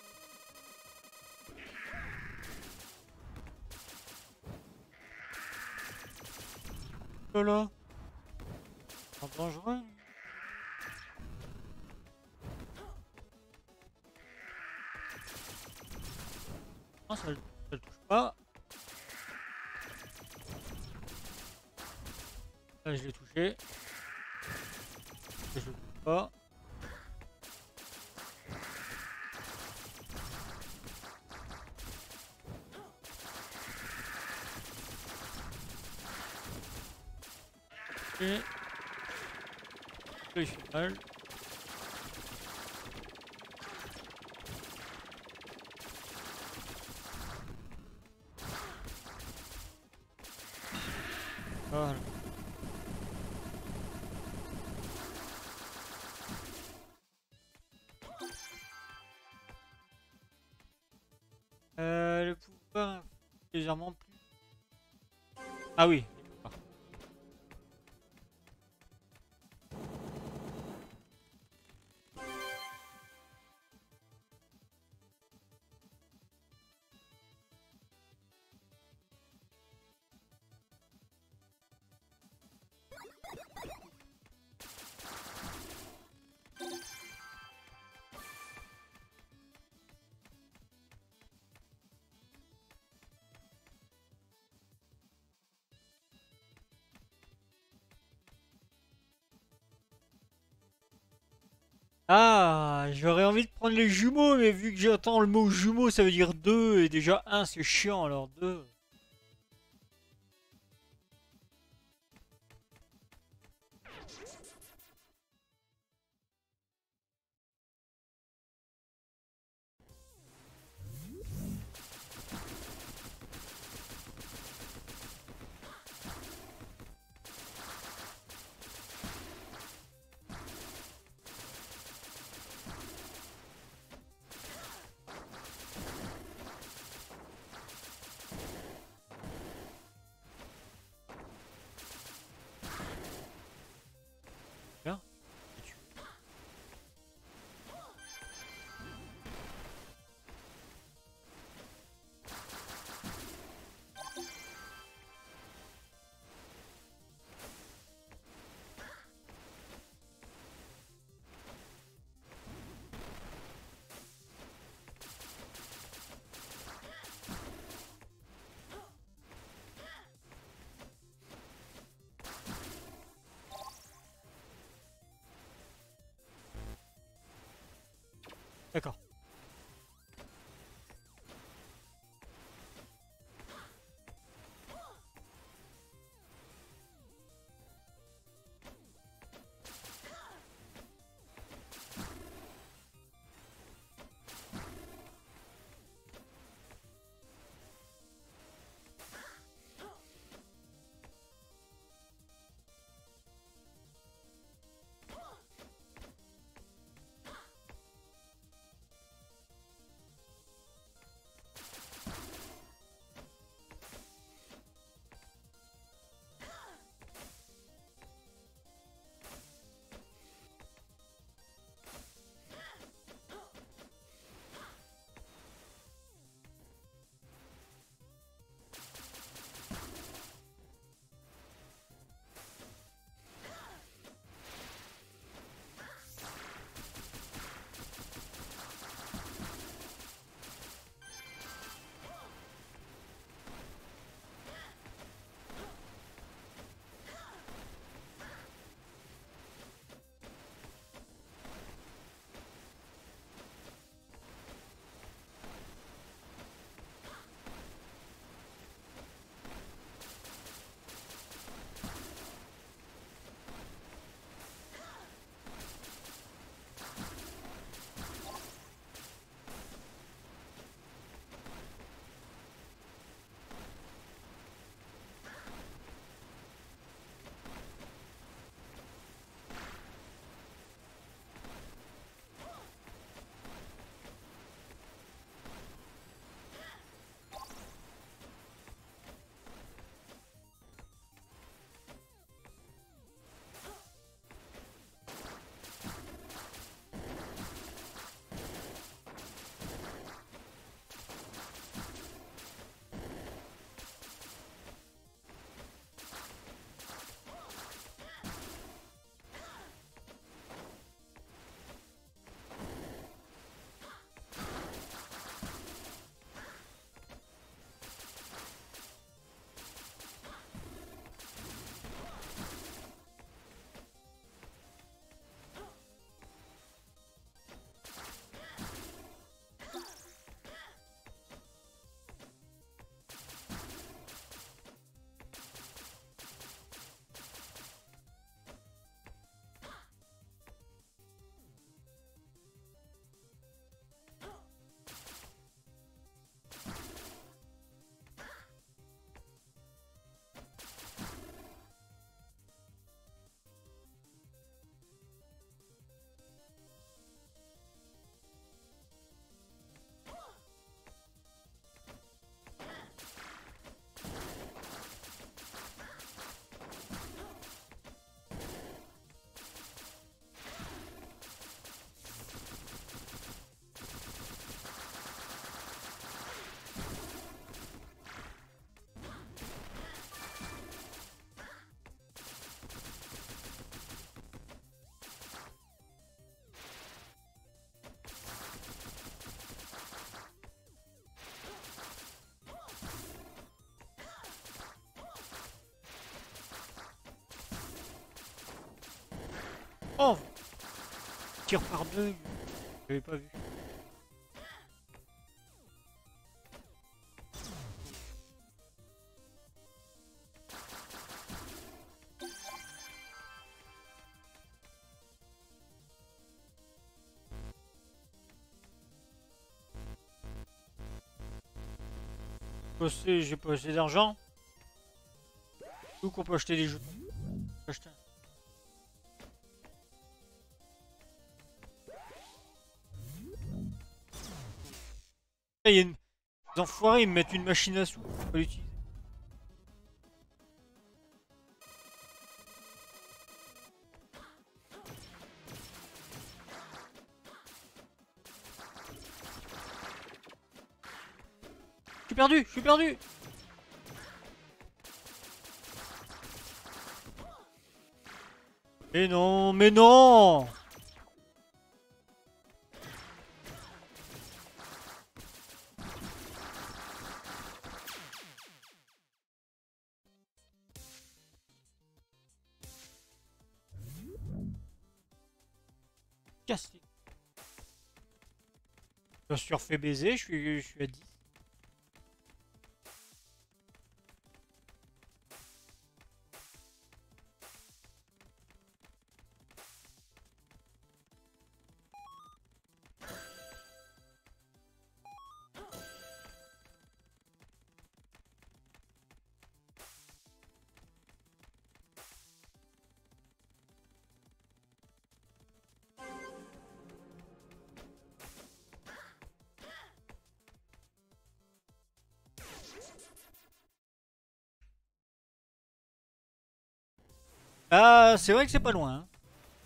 Voilà. En dangereux. Non, ça le touche pas. Là, je l'ai touché. Je le touche pas. Et... il fait mal. Voilà. Le pouvoir est légèrement plus... Ah oui. Ah, j'aurais envie de prendre les jumeaux, mais vu que j'entends le mot jumeau, ça veut dire deux, et déjà un, c'est chiant, alors deux. Bien. D'accord. Oh! tire par deux. J'avais pas vu. J'ai pas assez d'argent. Où qu'on peut acheter des jeux. Acheter. Il y a une... Les enfoirés, ils me mettent une machine à sous. Faut pas l'utiliser. Je suis perdu, je suis perdu. Mais non, mais non. Casse les... Je me suis refait baiser, je suis à 10. Ah, c'est vrai que c'est pas loin. Hein.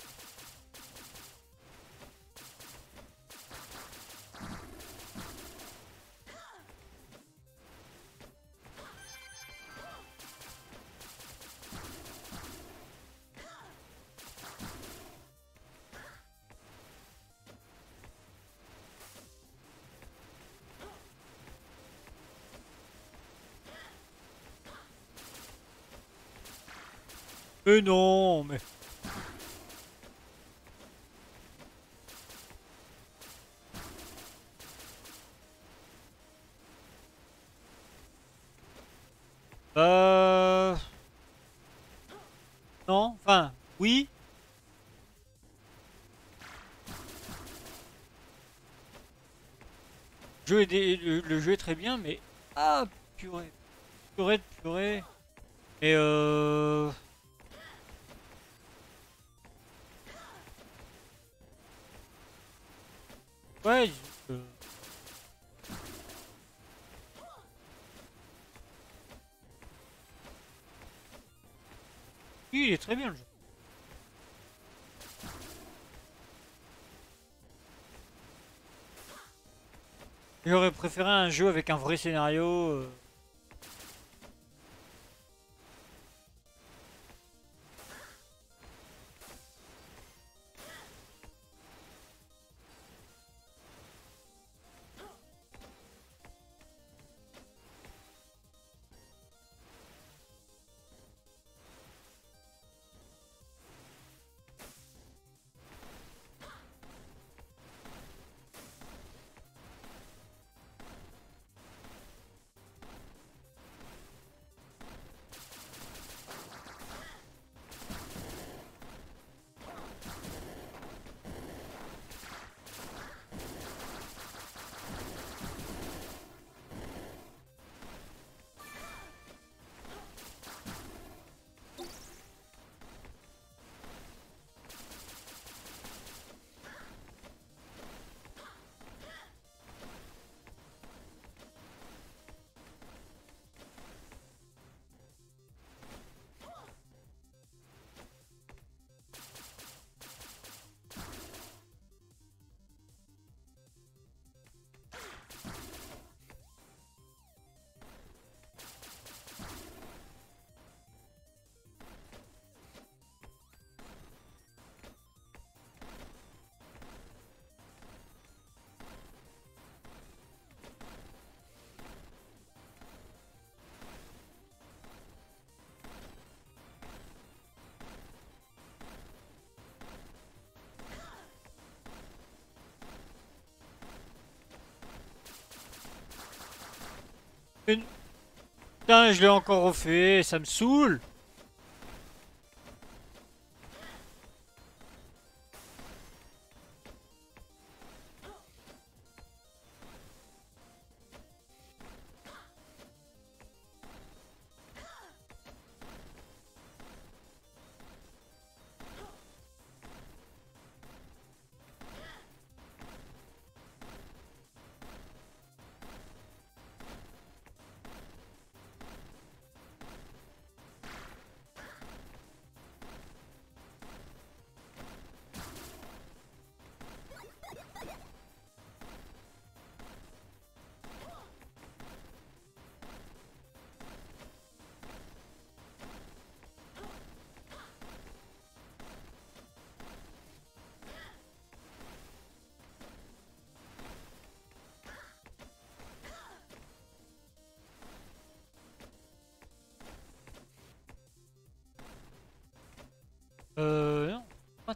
Mais non, mais... Euh... Non, enfin, oui. Le jeu est très bien, mais... Ah, purée. Purée de purée. Et Ouais, oui, il est très bien le jeu. J'aurais préféré un jeu avec un vrai scénario. Putain, je l'ai encore refait, ça me saoule. Non. What?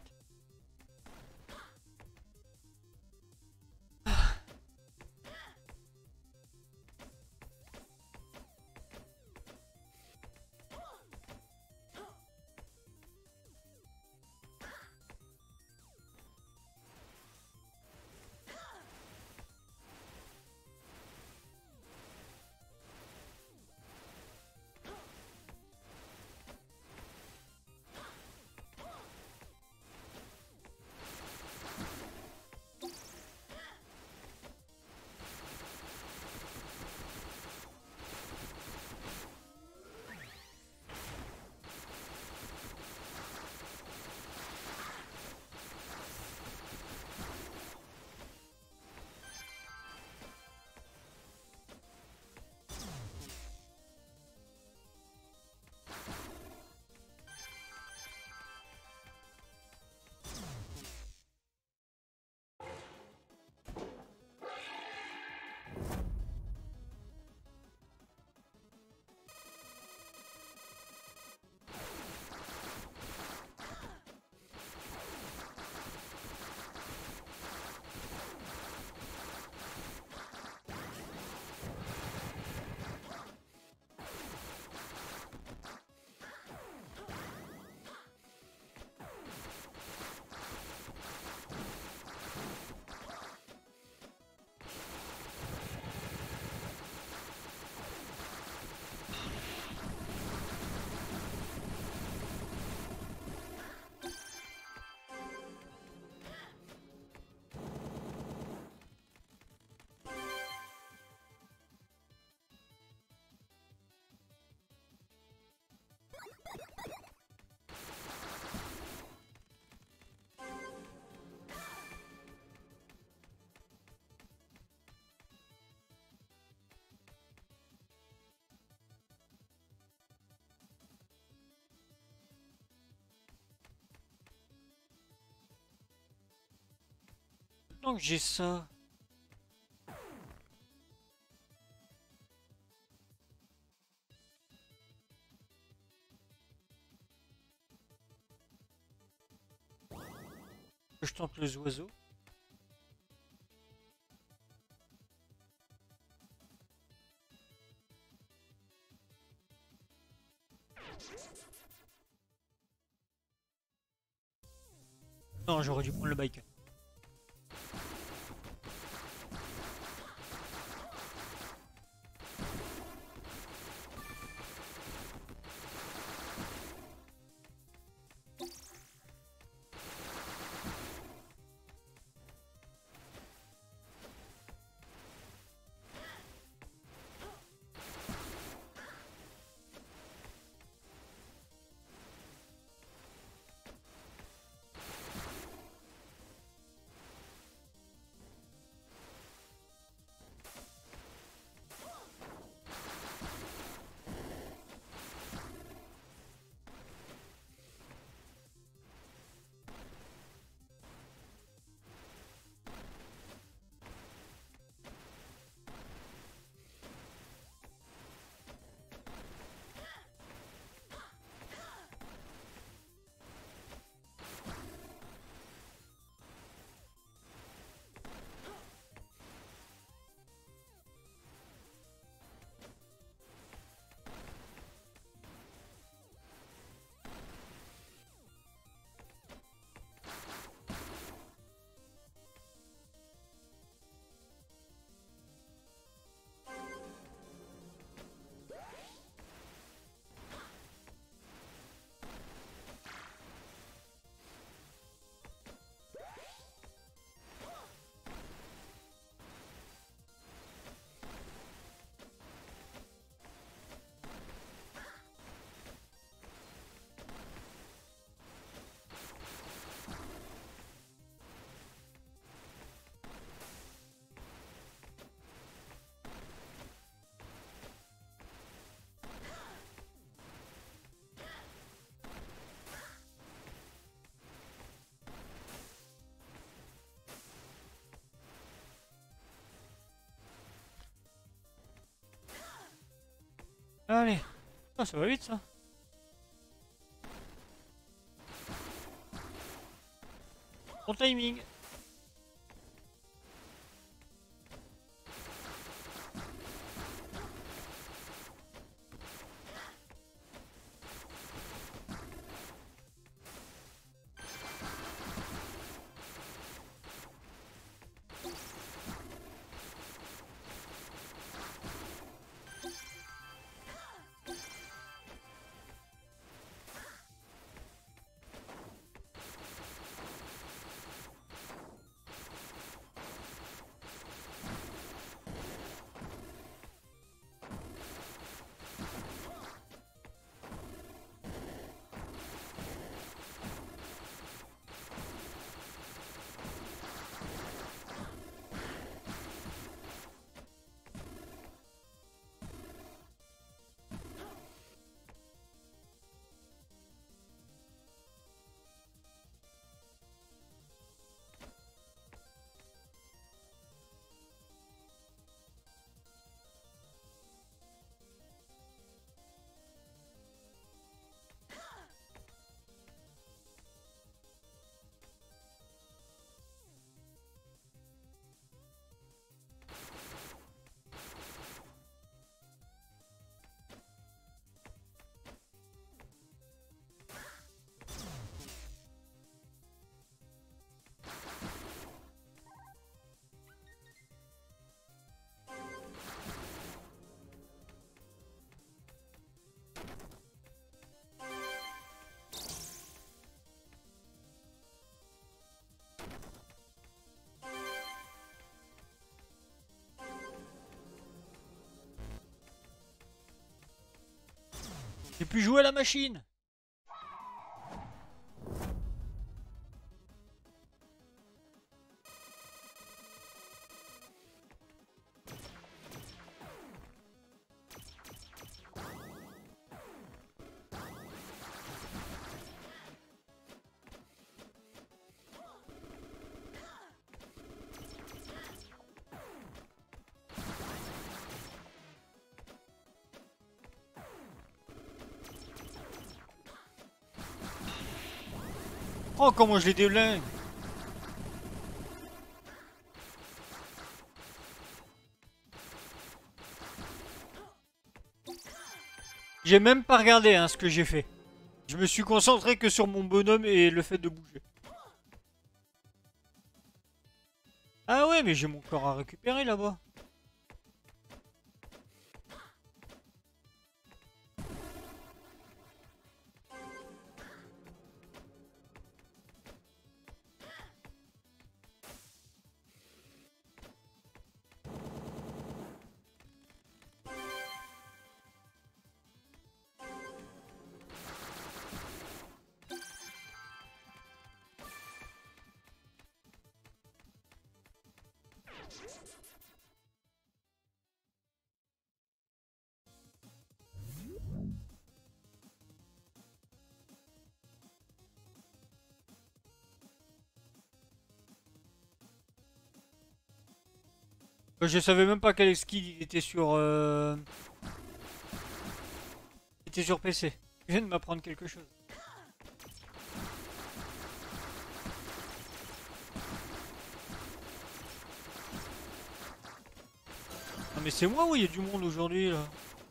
Donc j'ai ça. Je tente les oiseaux. Non, j'aurais dû prendre le bike. Allez. Ah, ça va vite ça. Bon timing. J'ai pu jouer à la machine. Oh, comment je les délingue. J'ai même pas regardé hein, ce que j'ai fait. Je me suis concentré que sur mon bonhomme et le fait de bouger. Ah ouais, mais j'ai mon corps à récupérer là-bas. Je savais même pas quel skill il était sur PC. Je viens de m'apprendre quelque chose. Non mais c'est moi ou il y a du monde aujourd'hui là?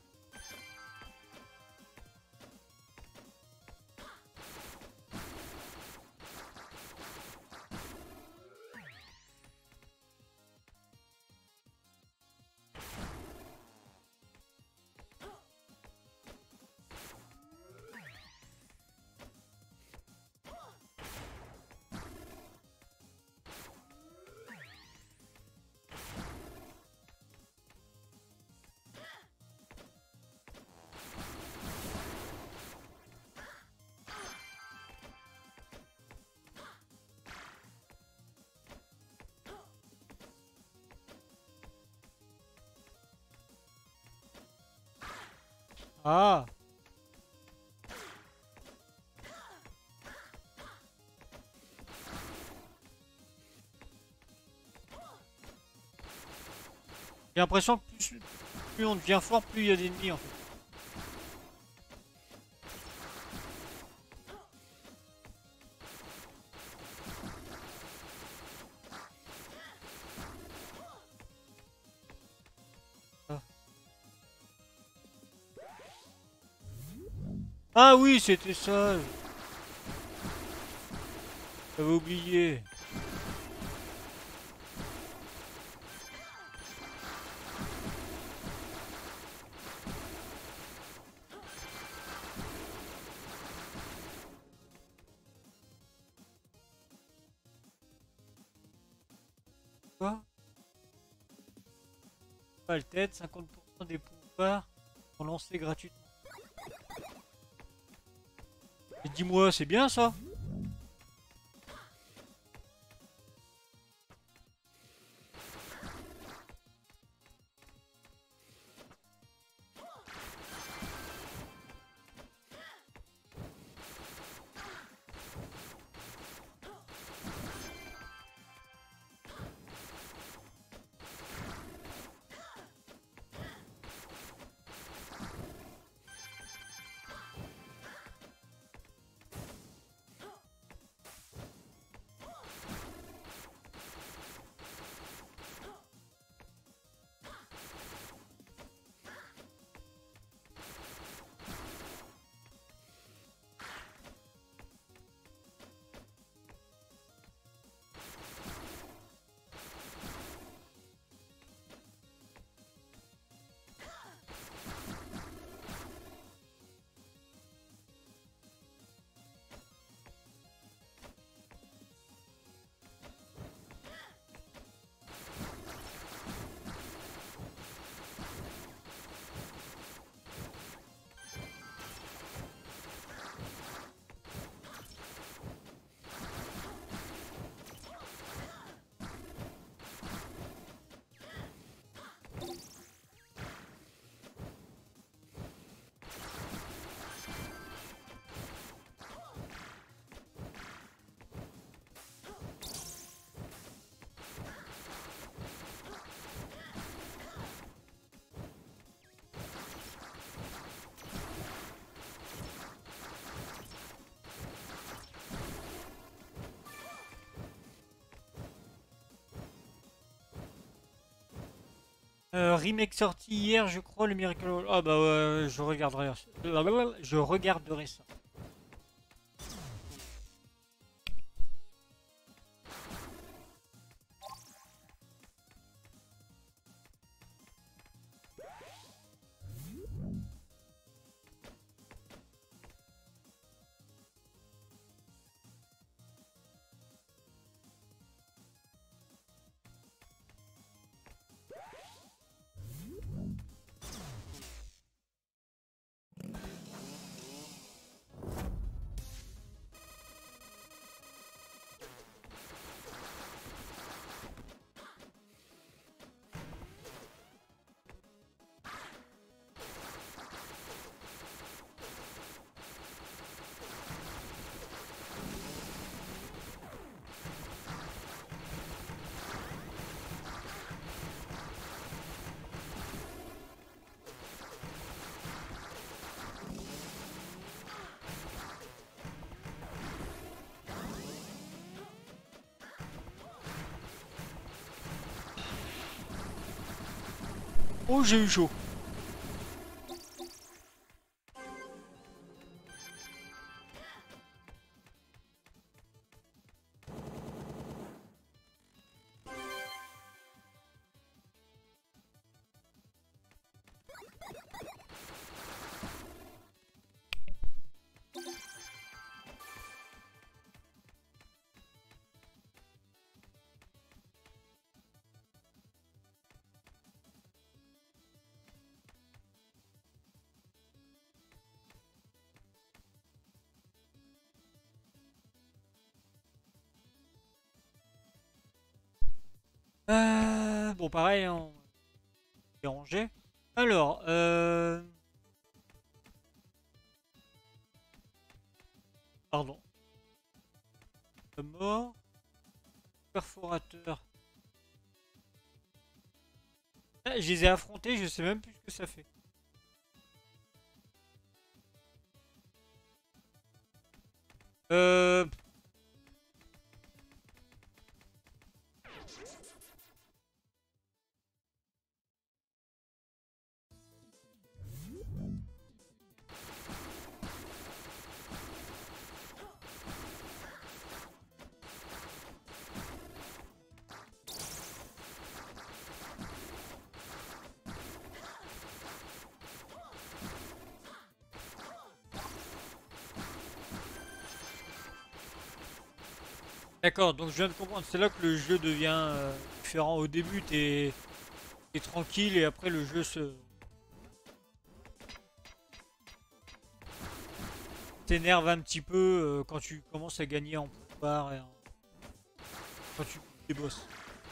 Ah! J'ai l'impression que plus on devient fort, plus il y a d'ennemis en fait. Ah oui, c'était ça. J'avais oublié. Quoi? Pas le tête, 50% des pouvoirs sont lancés gratuitement. Et dis-moi, c'est bien ça? Remake sorti hier, je crois, le Miracle. Ah bah ouais, je regarderai. Je regarderai ça. Oh, j'ai eu chaud. Bon, pareil, hein, on est rangé. Alors, pardon. Mort. Perforateur. Ah, je les ai affrontés, je sais même plus ce que ça fait. Euh... D'accord, donc je viens de comprendre. C'est là que le jeu devient différent. Au début, t'es tranquille et après le jeu se t'énerve un petit peu quand tu commences à gagner en pouvoir et quand tu butes des boss.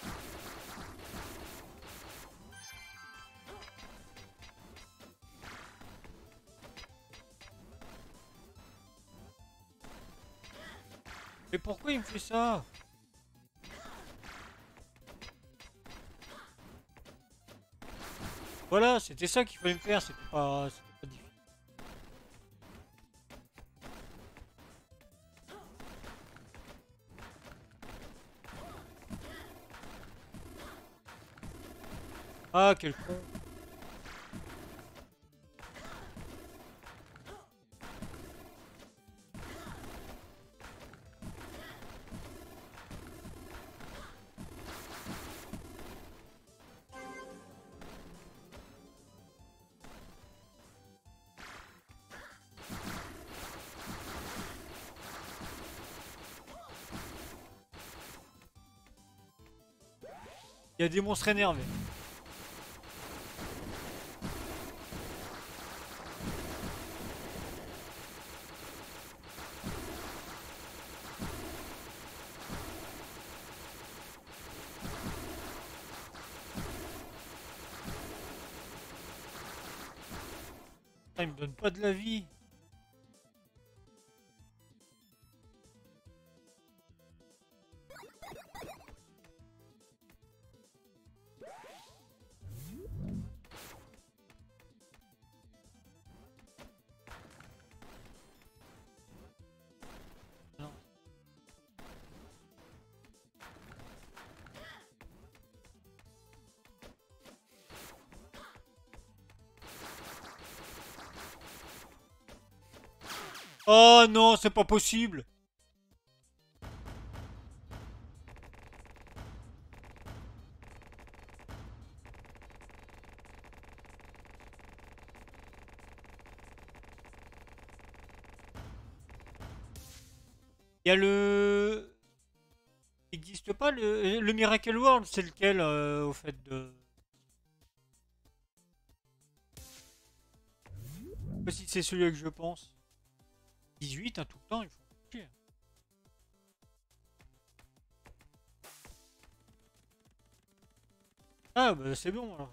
Mais pourquoi il me fait ça? Voilà, c'était ça qu'il fallait me faire, c'était pas difficile. Ah, quel con. Il y a des monstres énervés. Ah, il me donne pas de la vie. Non. Oh non, c'est pas possible. Il y a le... Il n'existe pas le Miracle World, c'est lequel au fait de... Je sais pas si c'est celui que je pense. 18, hein, tout le temps, il faut chier. Ah bah c'est bon alors.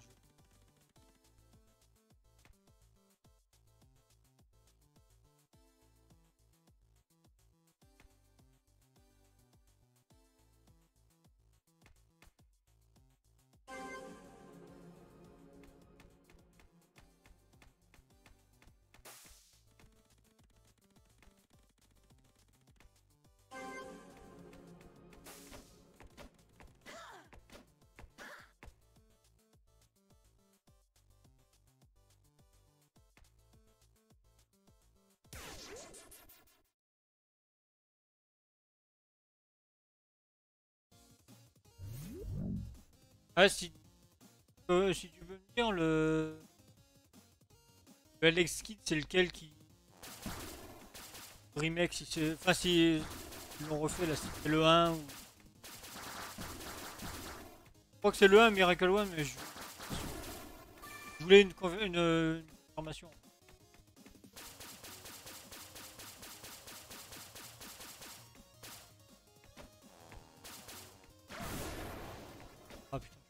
Ah si tu veux me dire le Alex Kidd c'est lequel qui remake si c'est... Enfin si ils l'ont refait là, si c'est le 1 ou... Je crois que c'est le 1 Miracle One mais je voulais une information. Ah putain.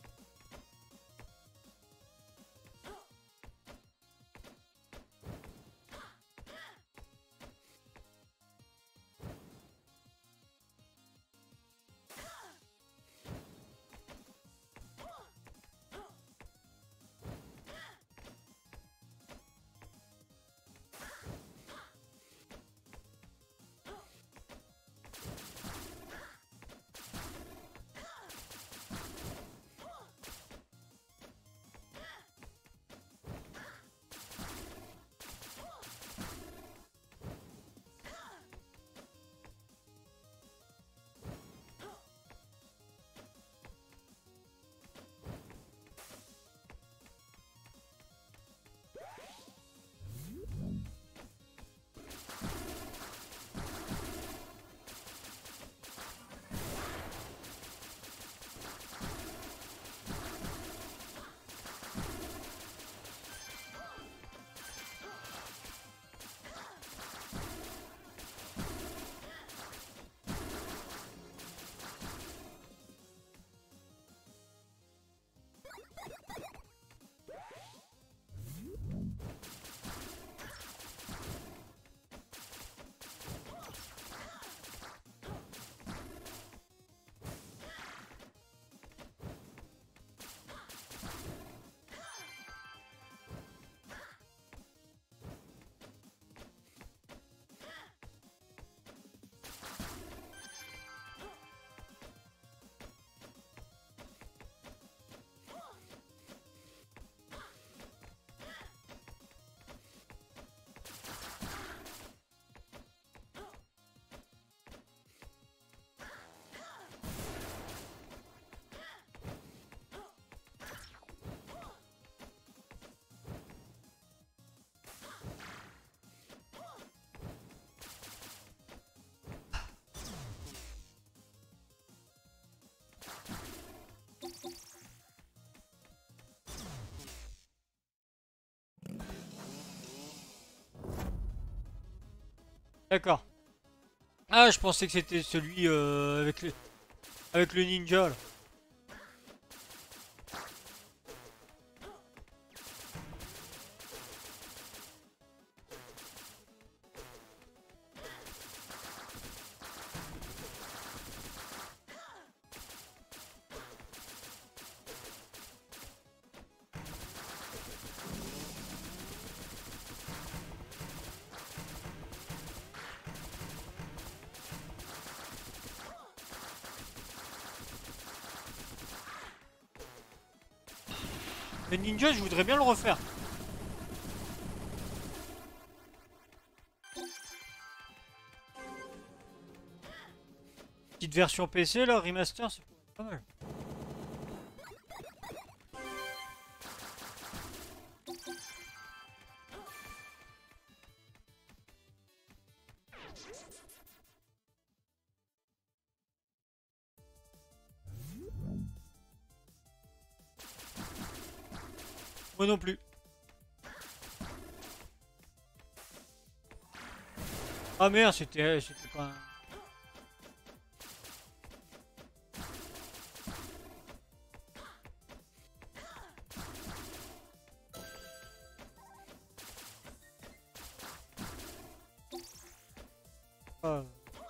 D'accord. Ah, je pensais que c'était celui avec le ninja là. Le ninja, je voudrais bien le refaire. Petite version PC là, remaster, c'est pas mal. Moi non plus. Ah merde, c'était pas un... Ah.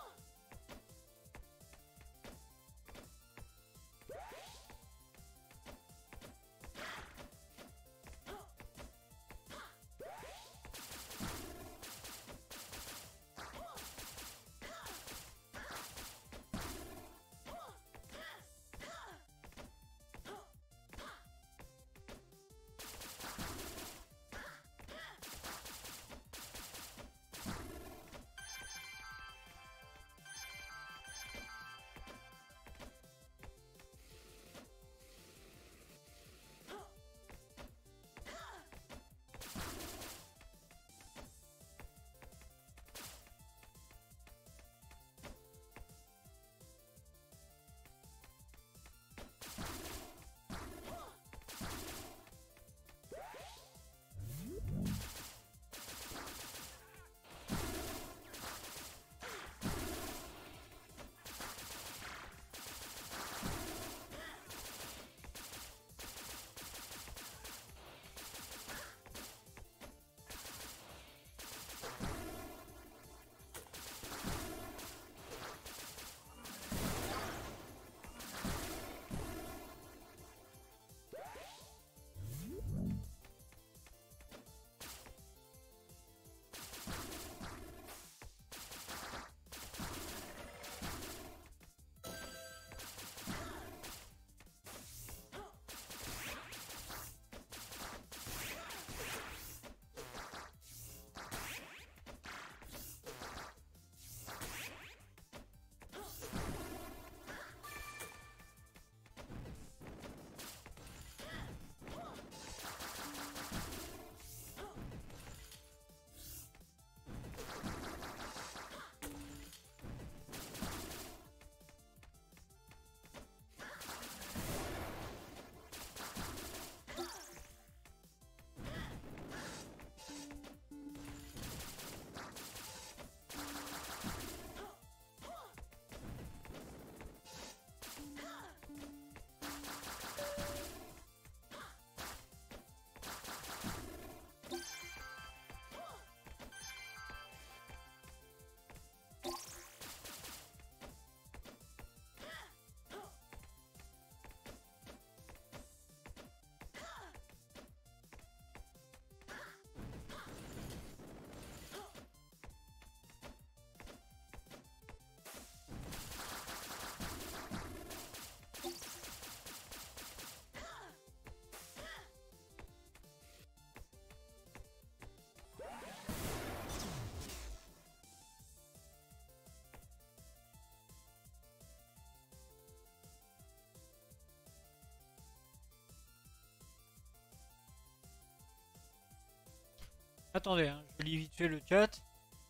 Attendez, hein, je lis vite fait le chat.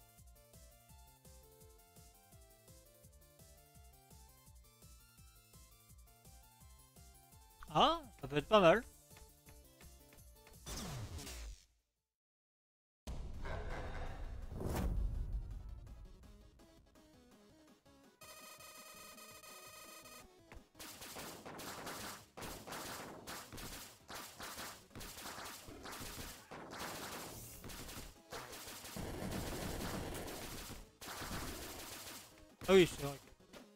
Ah, ça peut être pas mal. Ah oui, c'est vrai.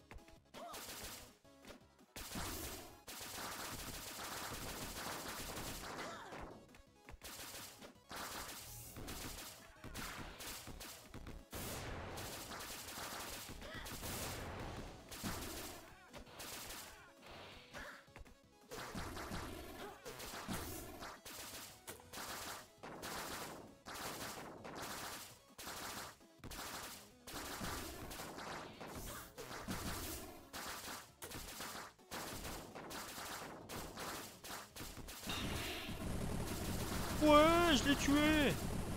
Ouais, je l'ai tué.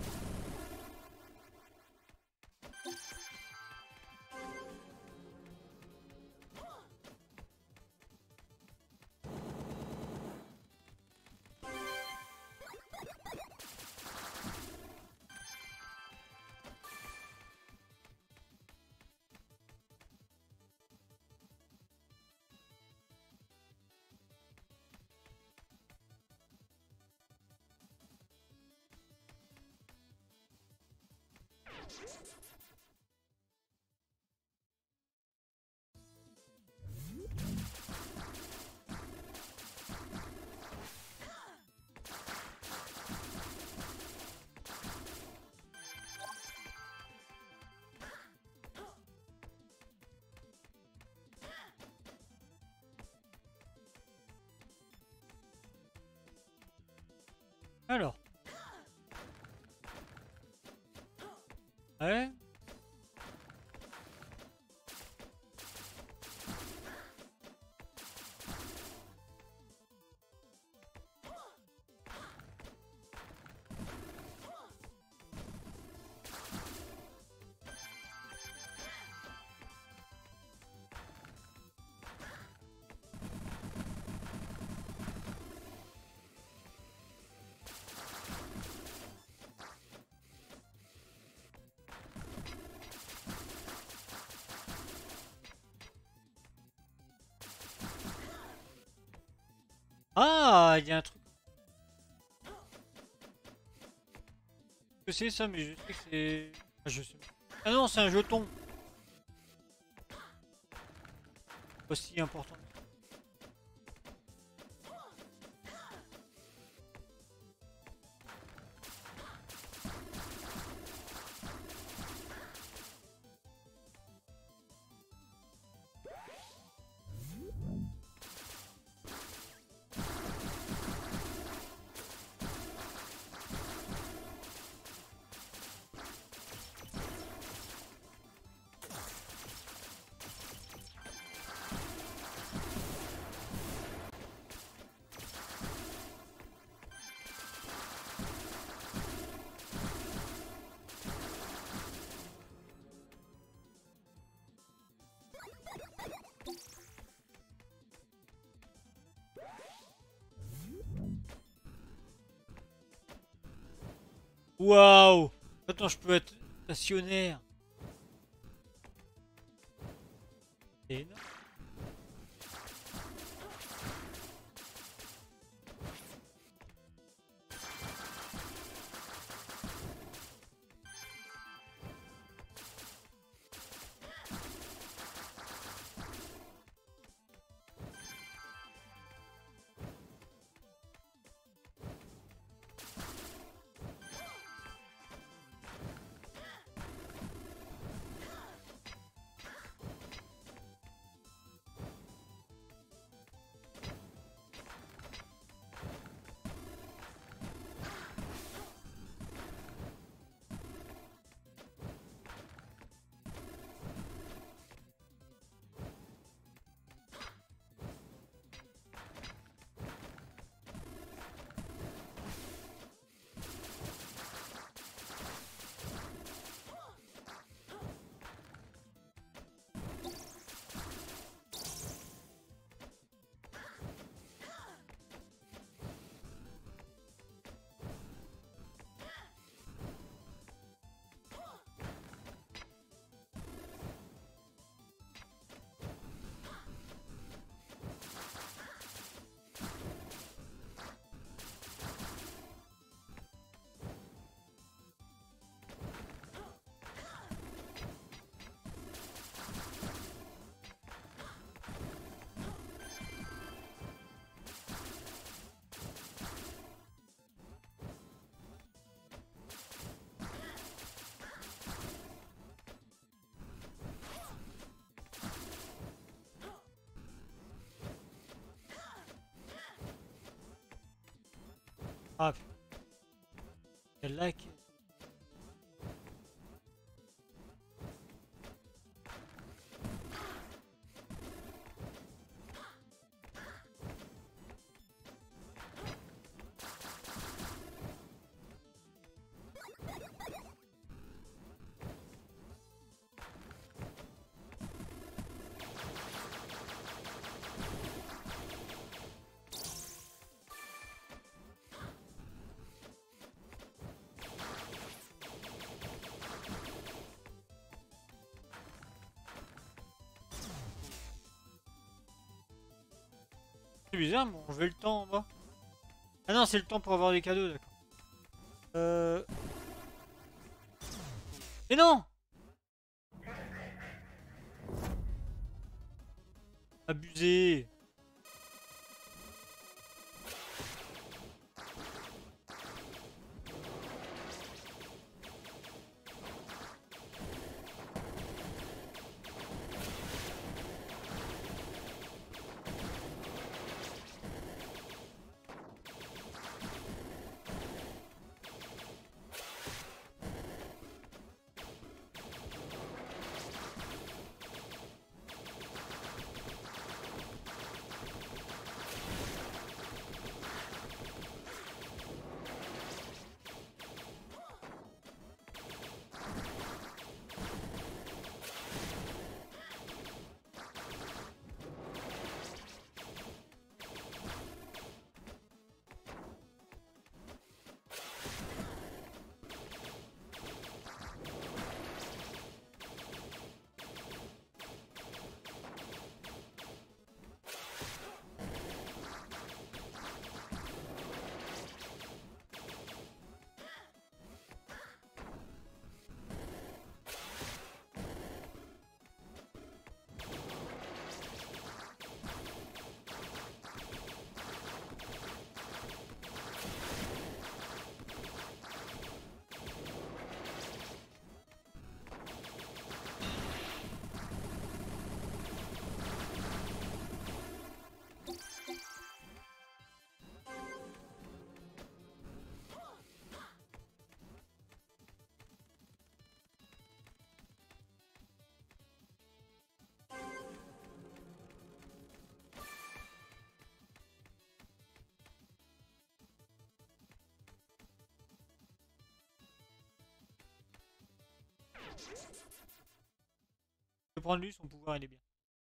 Alors. Ouais. Ah, il y a un truc. Que c'est ça, mais je sais que c'est. Ah, je sais. Ah non, c'est un jeton. Aussi important. Waouh! Attends, je peux être stationnaire. C'est énorme. Ah putain, celle-là qui... C'est bizarre, mais on veut le temps en bas. Ah non, c'est le temps pour avoir des cadeaux, d'accord. Mais non! Abusé! Je vais prendre lui, son pouvoir il est bien.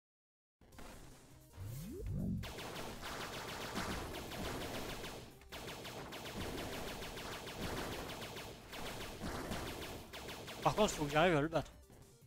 Par contre, il faut que j'arrive à le battre.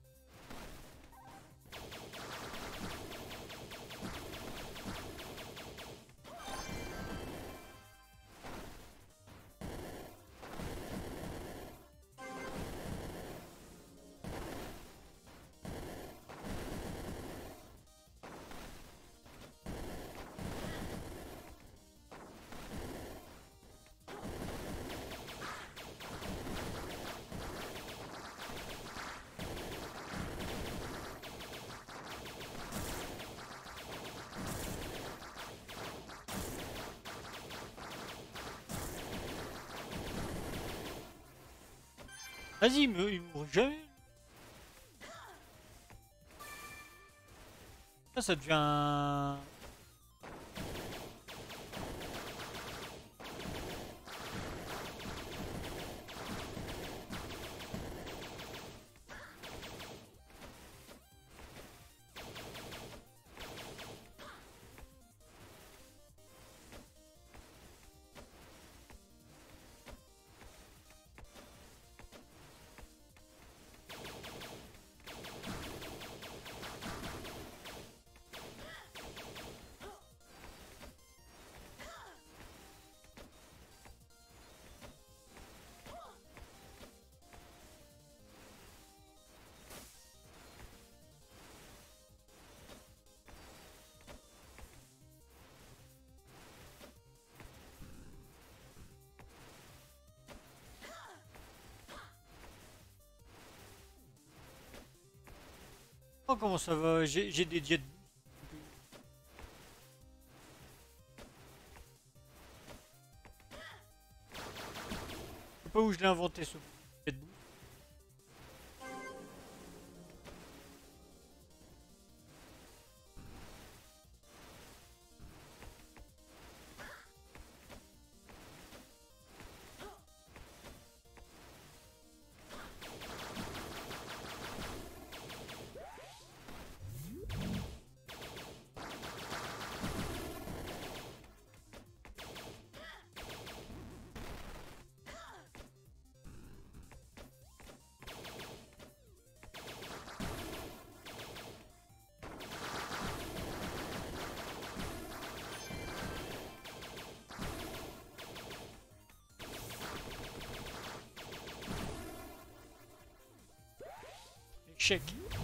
Vas-y, il mourra jamais. Ça devient... Oh, comment ça va? J'ai des diètes. où je l'ai inventé ce cette bouffe. Échec.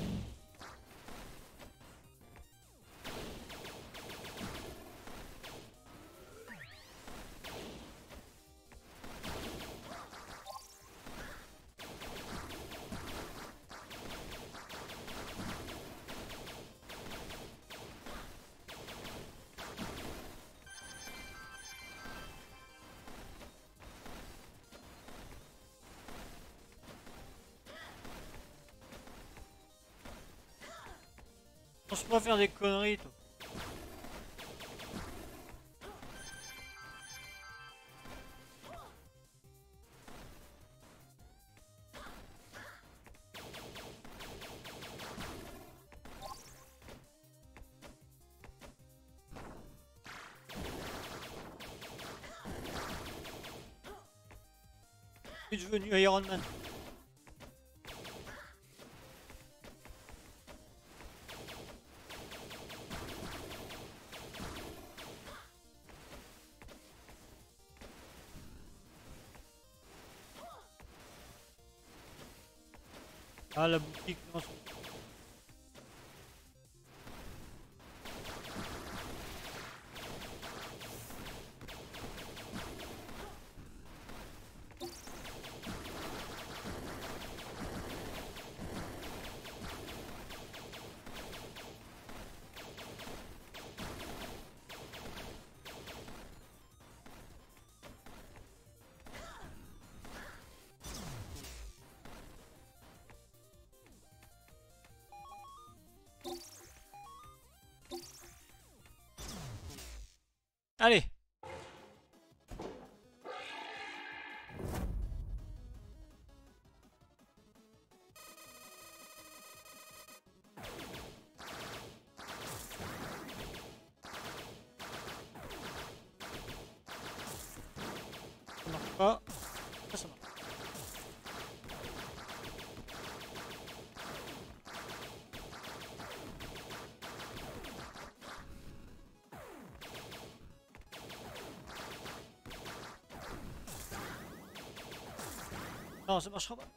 On se pas faire des conneries, toi. Je suis devenu Iron Man. Ah, la boutique, non, allez. Ça marche pas. Ça marche. Non, ça marchera pas.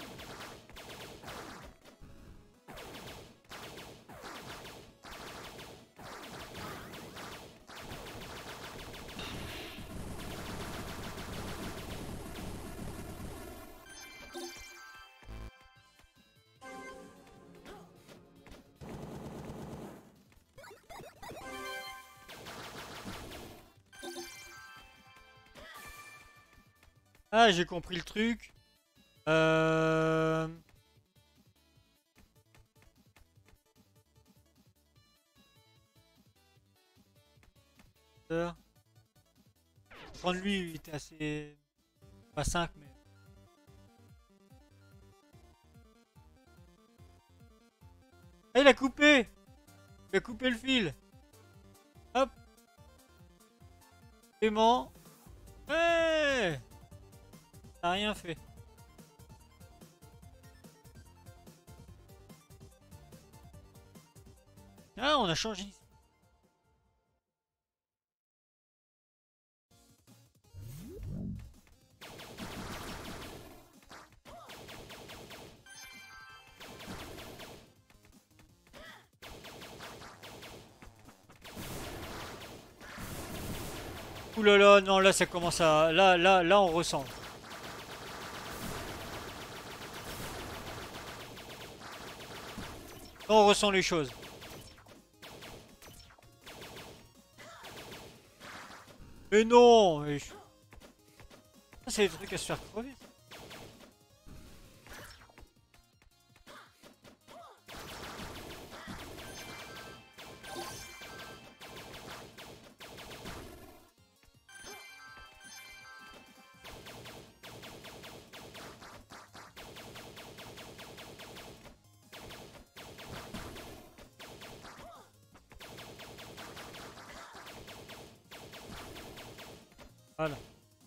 Ah, j'ai compris le truc. Euh... Prendre lui, il était assez... Pas 5, mais... Ah, il a coupé! Il a coupé le fil! Hop! Paiement! Ouais! Ça a rien fait. Ah, on a changé. Ouh là là, non, là ça commence à... Là, on ressent. Là, on ressent les choses. Mais non! Ça, c'est des trucs à se faire crever. Ça. Voilà.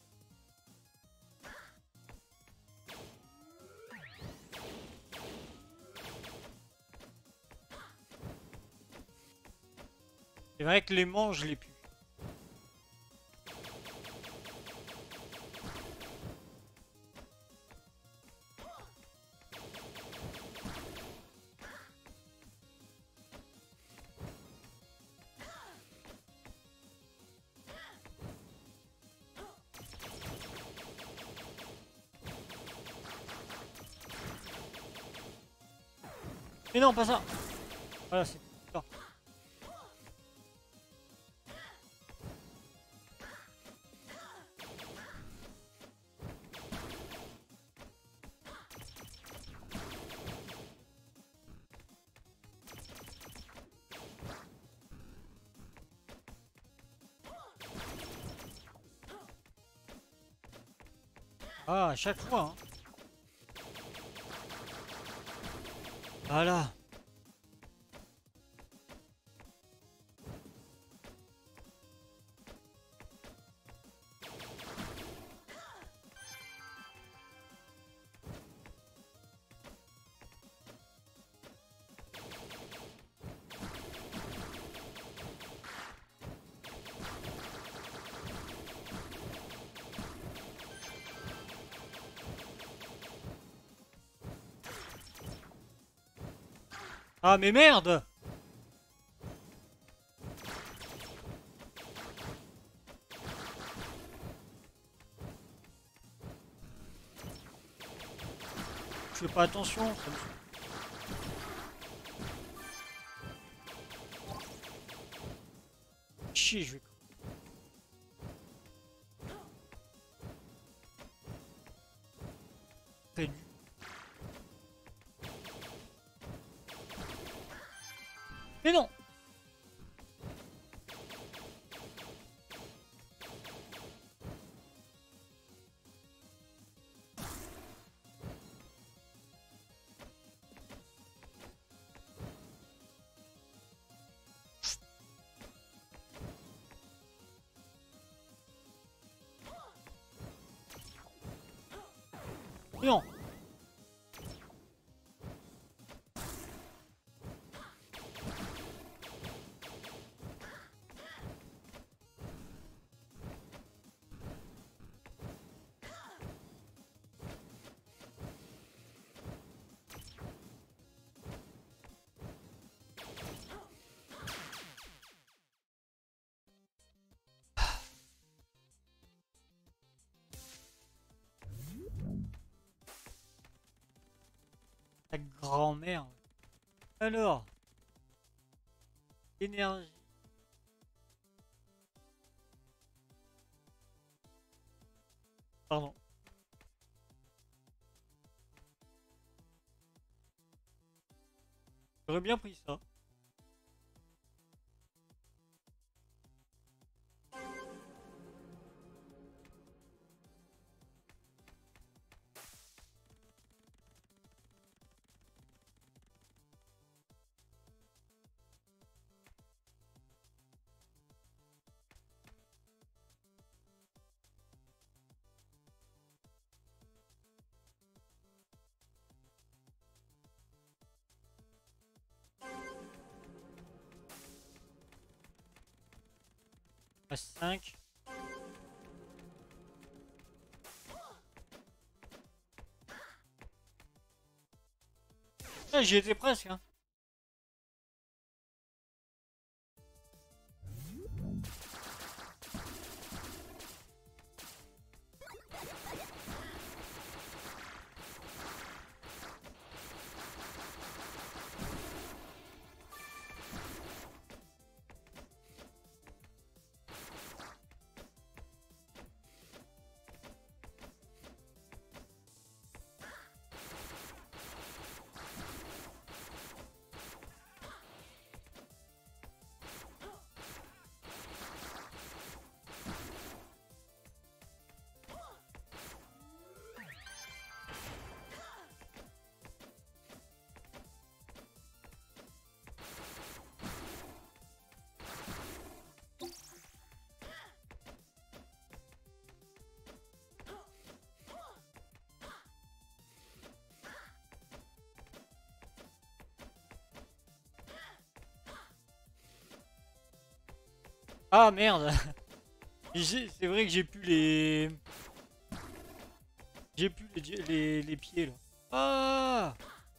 C'est vrai que les manches, je les pue. Mais non, pas ça. Voilà, c'est ça. Ah, à chaque fois, hein. Voilà. Ah, mais merde! Je fais pas attention. Ça me fait chier, je vais. Très dur. Mais non! Mais non! Ta grand-mère. Alors, énergie. Pardon. J'aurais bien pris ça. Reste 5. Ah, j'y étais presque, hein. Ah merde. C'est vrai que j'ai plus les... J'ai plus les pieds là. Ah.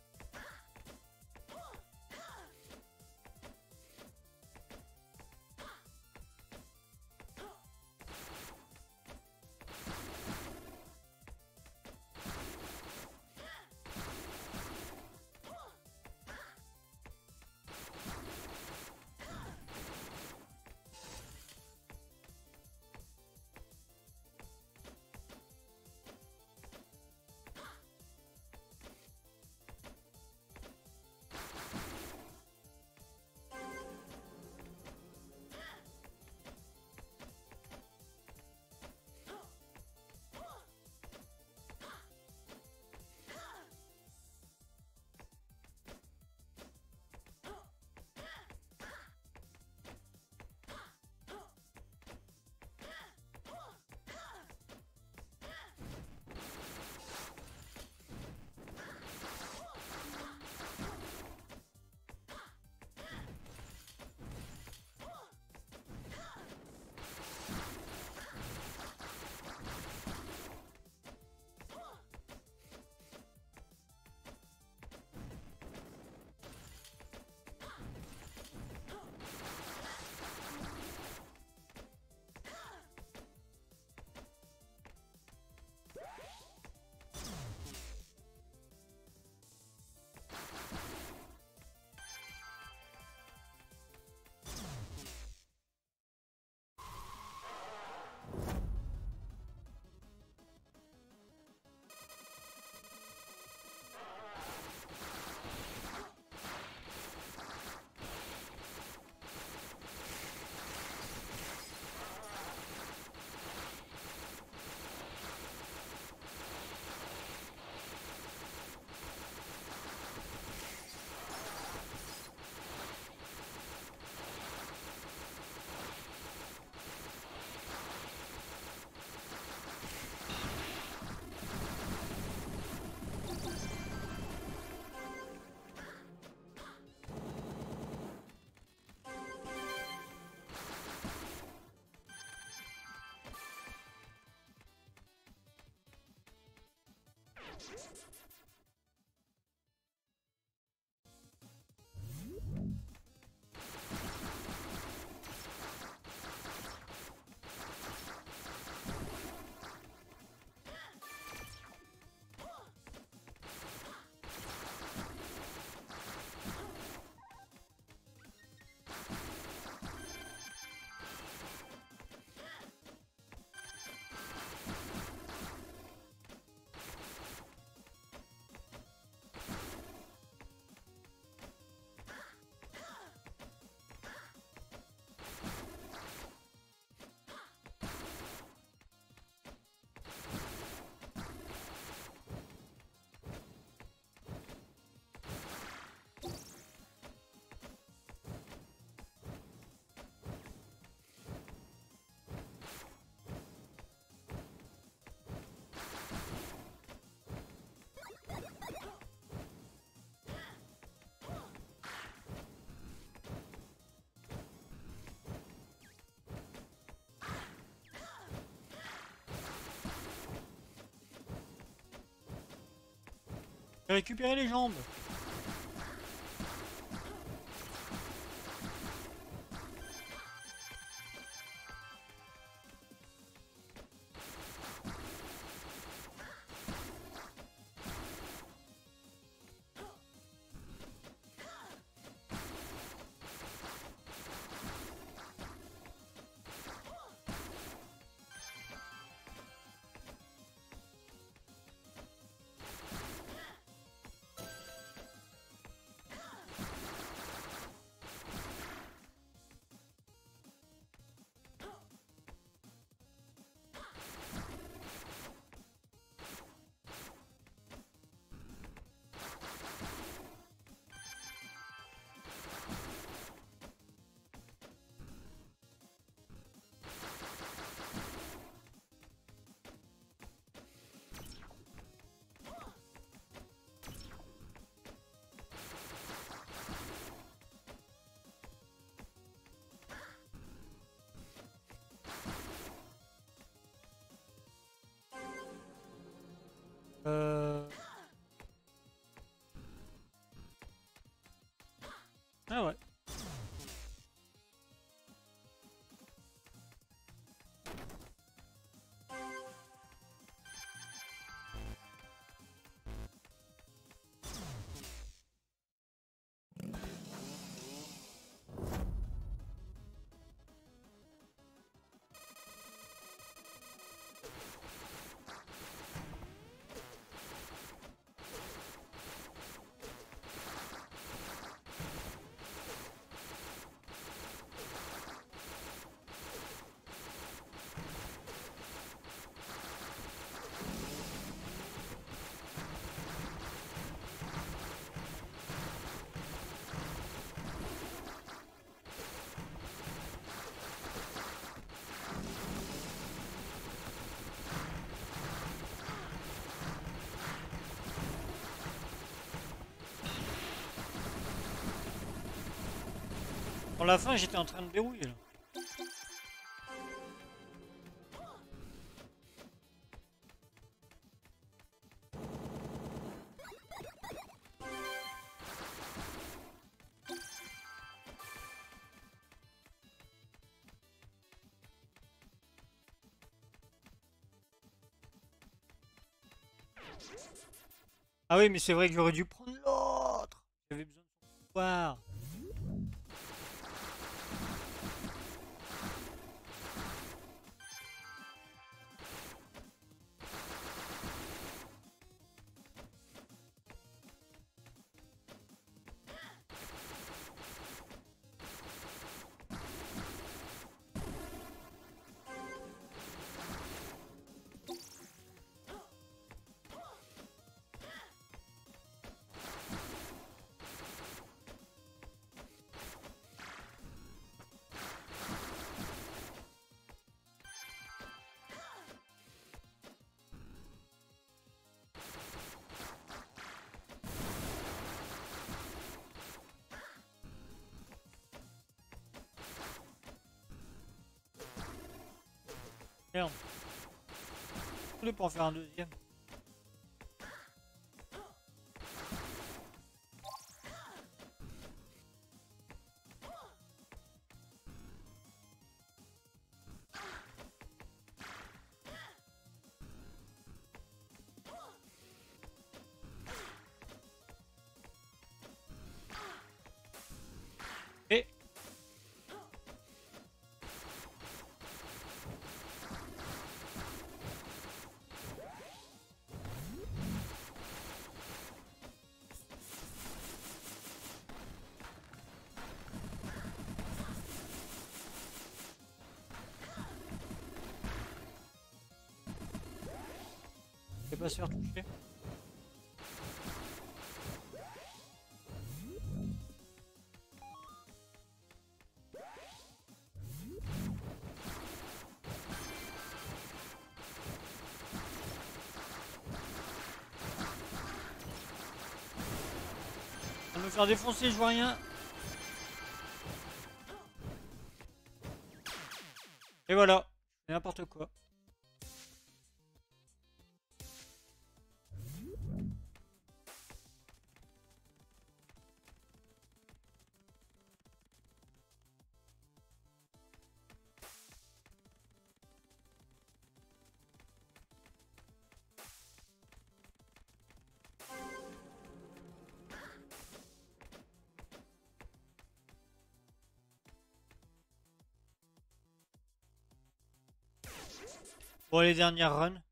J'ai récupéré les jambes. Pour la fin, j'étais en train de dérouiller là. Ah oui, mais c'est vrai que j'aurais dû prendre l'autre. J'avais besoin de son pouvoir. Merde. Je voulais pas en faire un deuxième. Et je vais pas se faire toucher. On va me faire défoncer, je vois rien. Et voilà. C'est n'importe quoi. Bon, les dernières runs.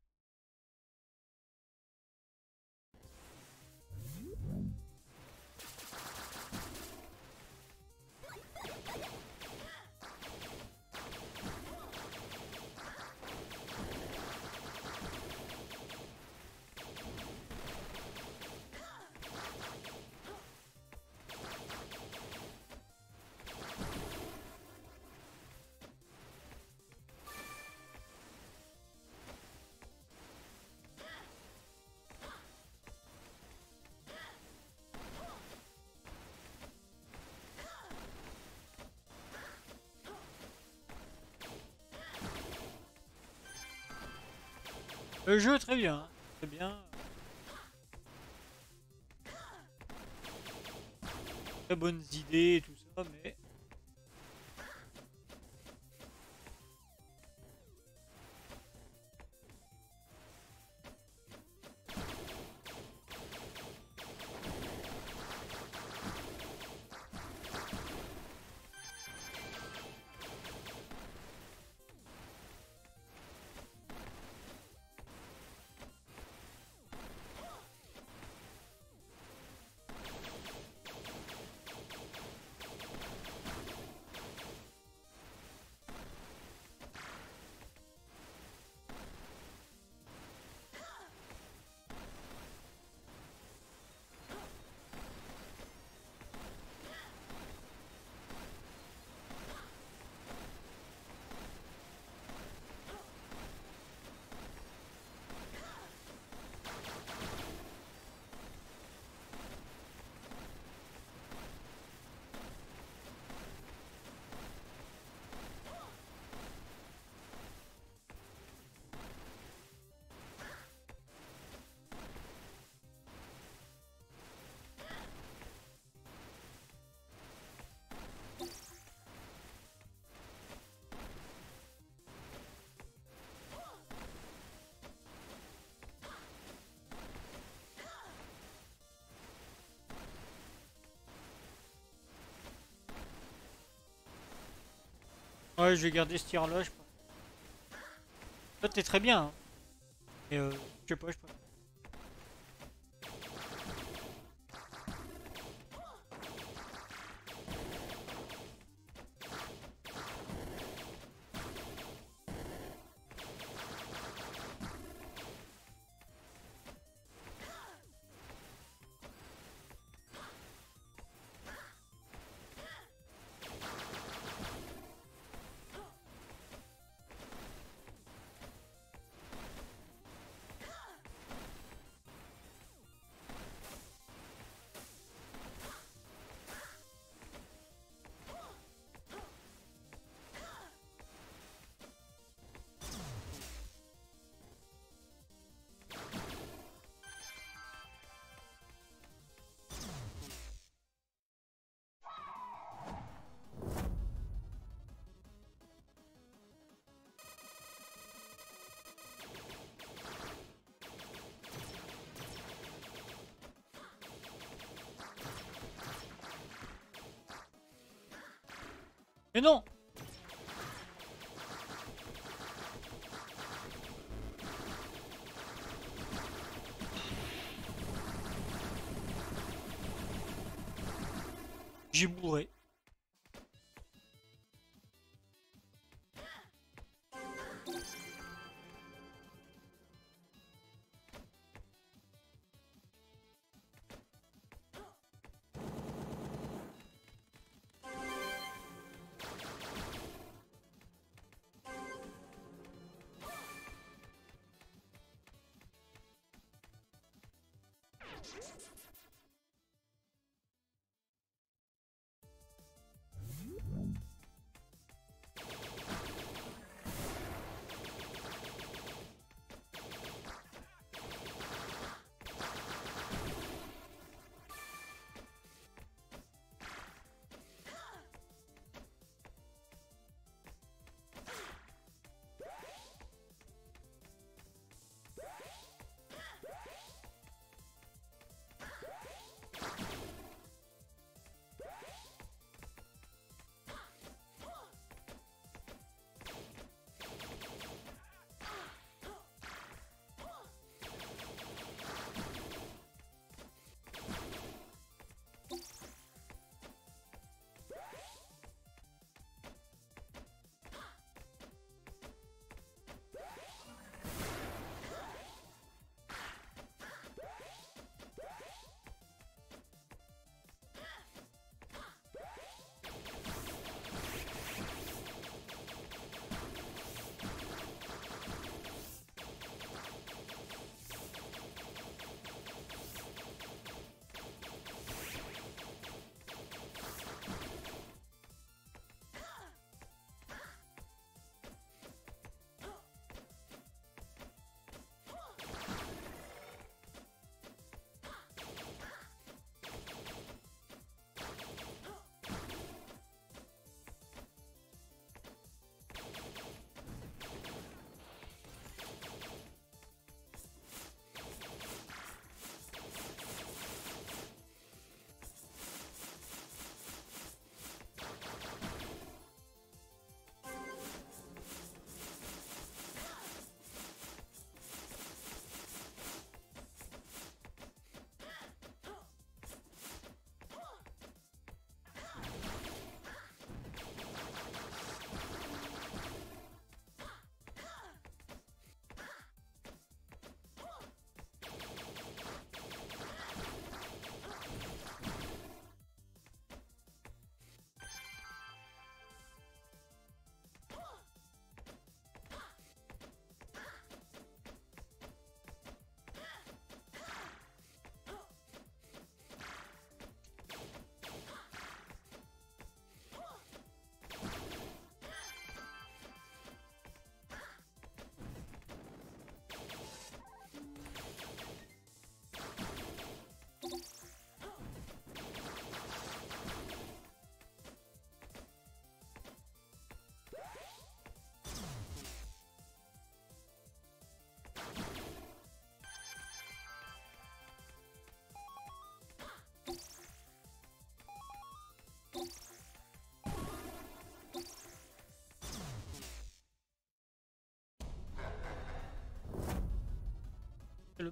Le jeu, très bien. Hein. Très bien. Très bonnes idées et tout ça, mais... Ouais, je vais garder ce tir-là, je pense. Toi, t'es très bien, hein. Mais je sais pas, je pense. Mais non! J'ai bourré.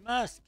masque.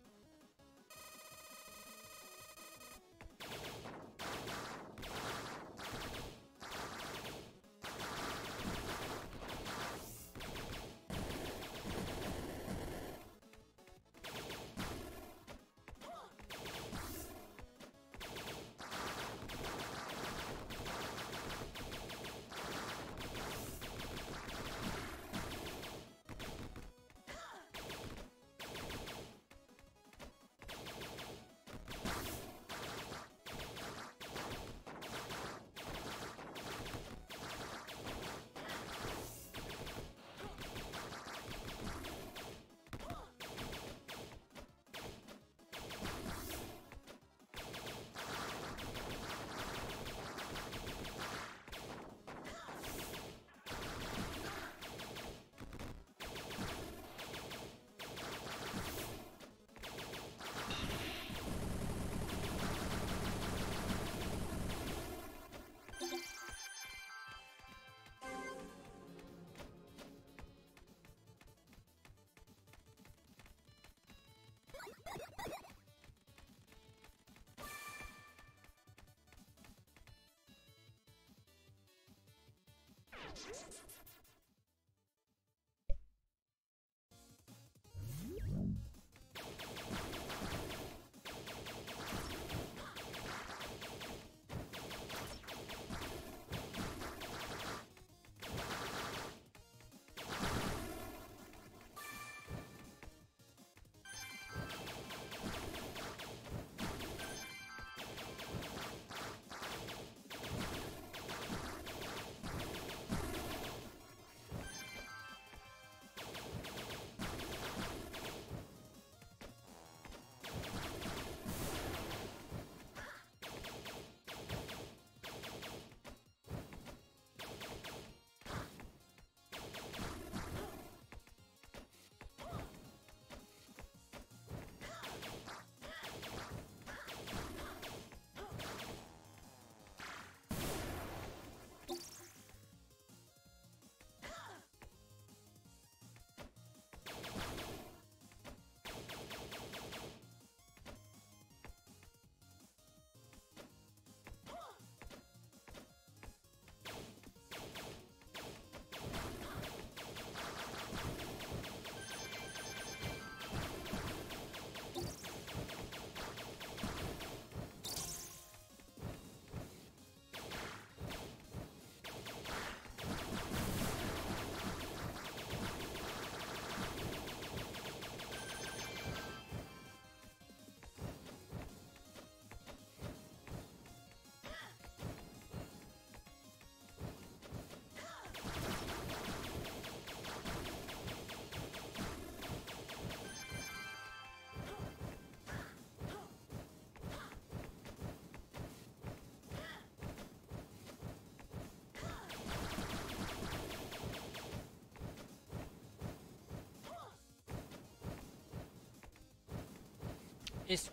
Est-ce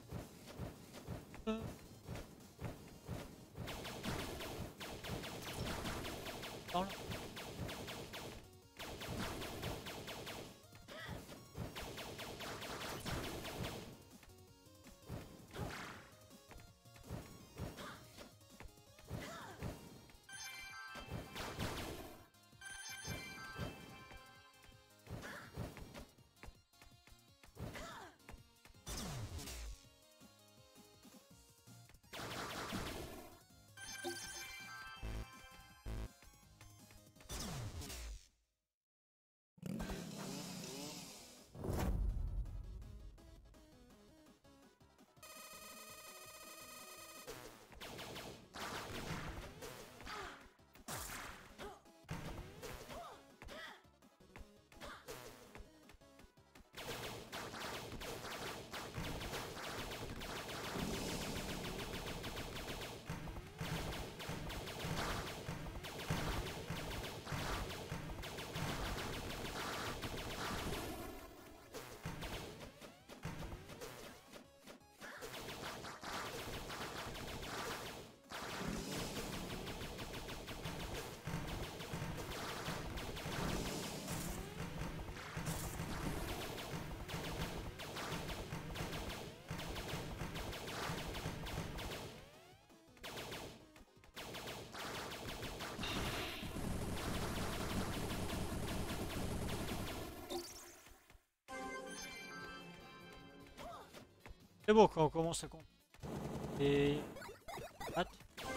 que... dans le- C'est bon quand on commence à compter. Et... Hâte.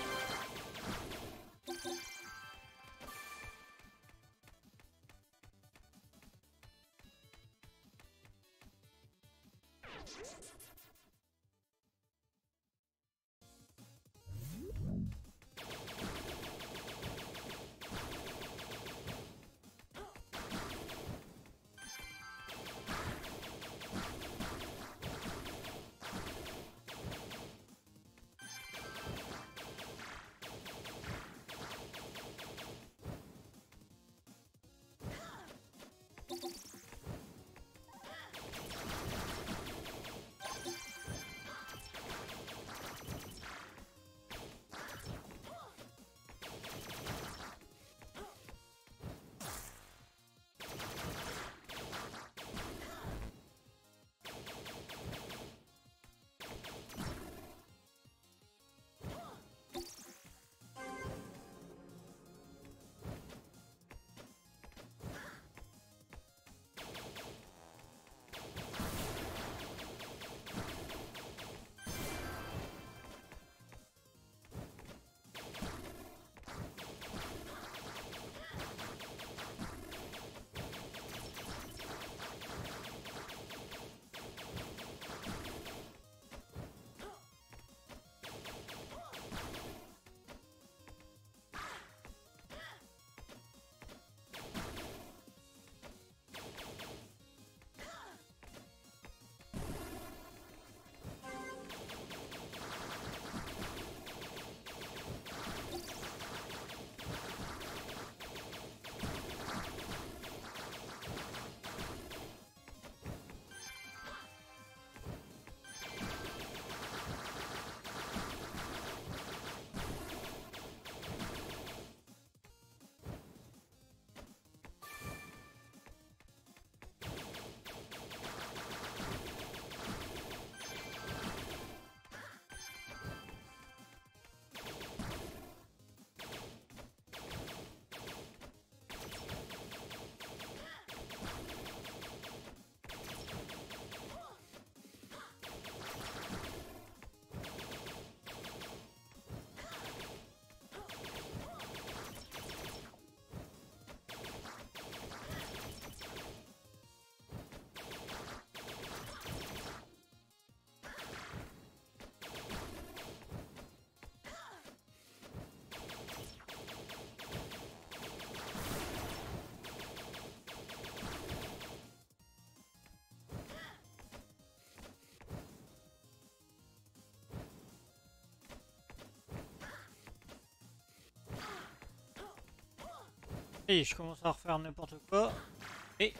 Et je commence à refaire n'importe quoi. Et...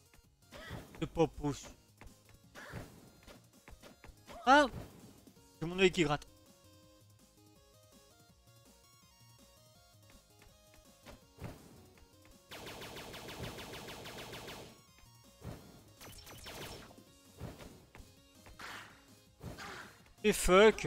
Le pas pouce. Ah! J'ai mon œil qui gratte. Et fuck!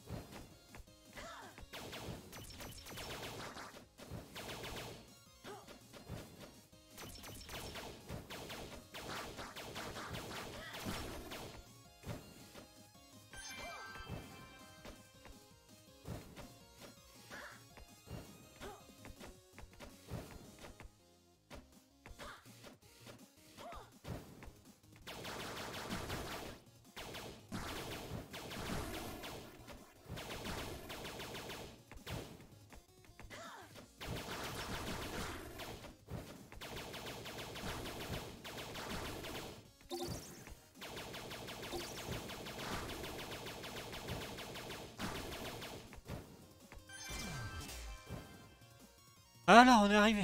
Ah là, on est arrivé.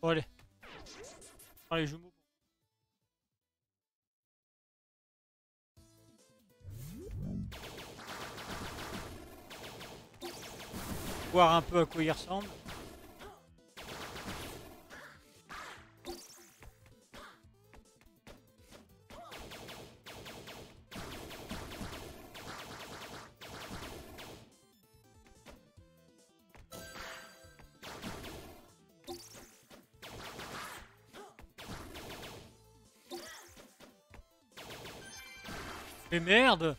Bon, allez. Allez, jumeaux. Voir un peu à quoi il ressemble. Mais merde!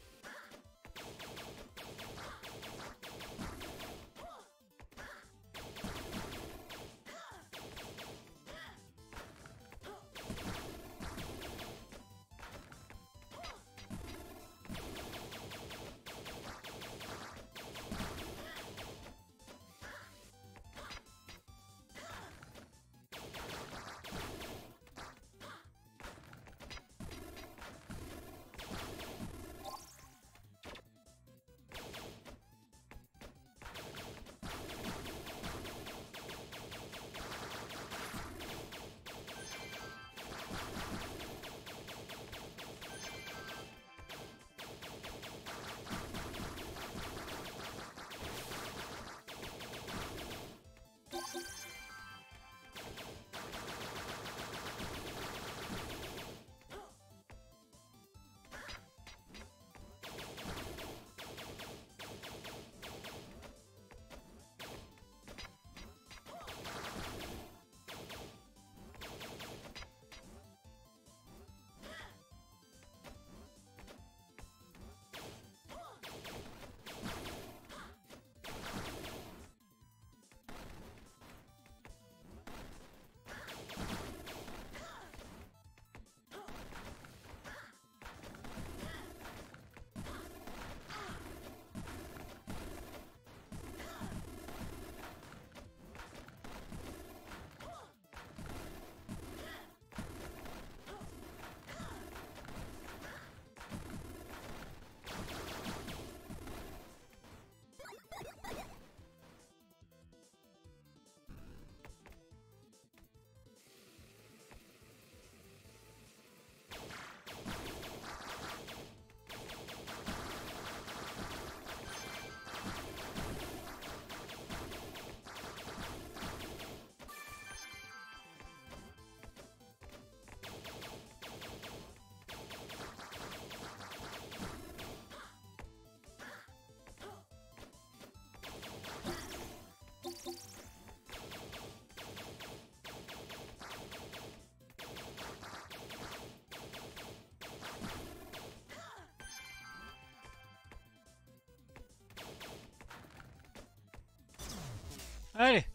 Allez!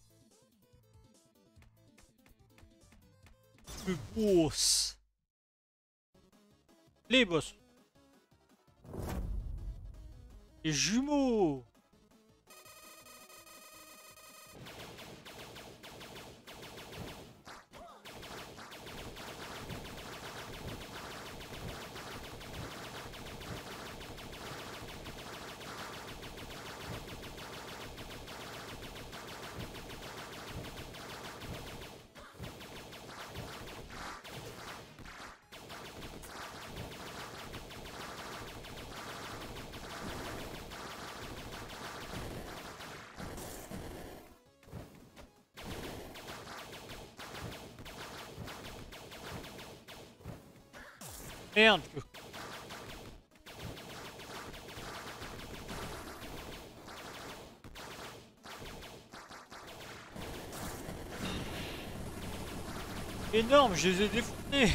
Le boss! Les boss! Les jumeaux! Merde! Énorme, je les ai défoncés!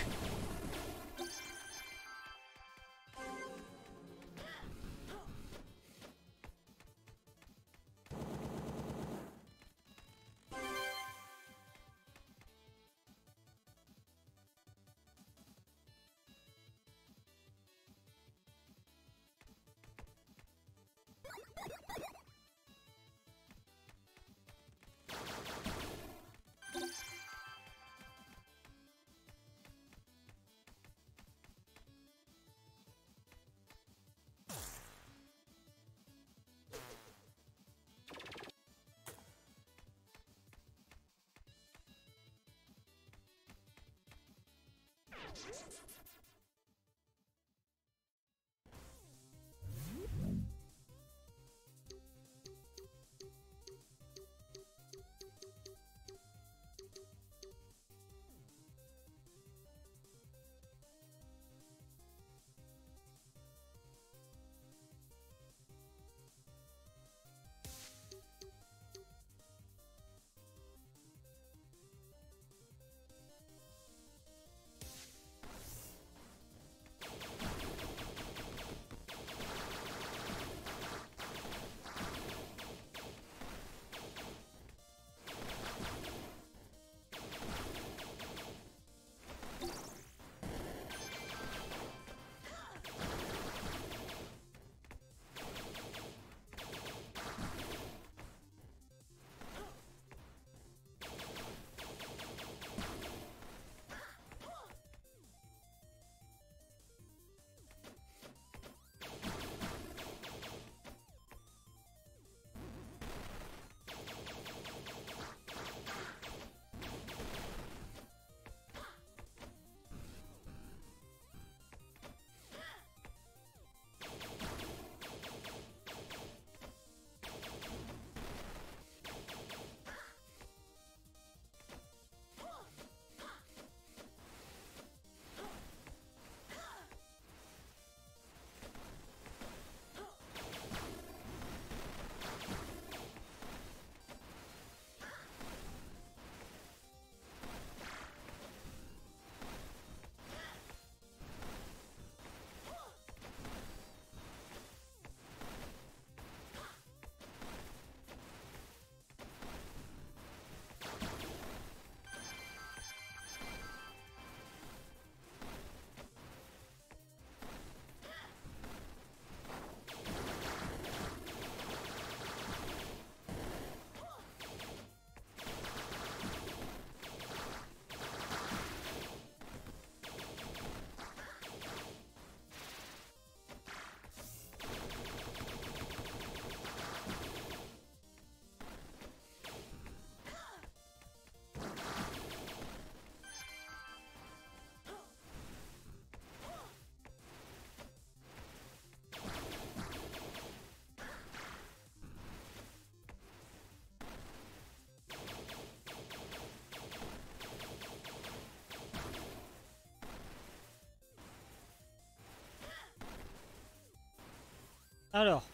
Alors,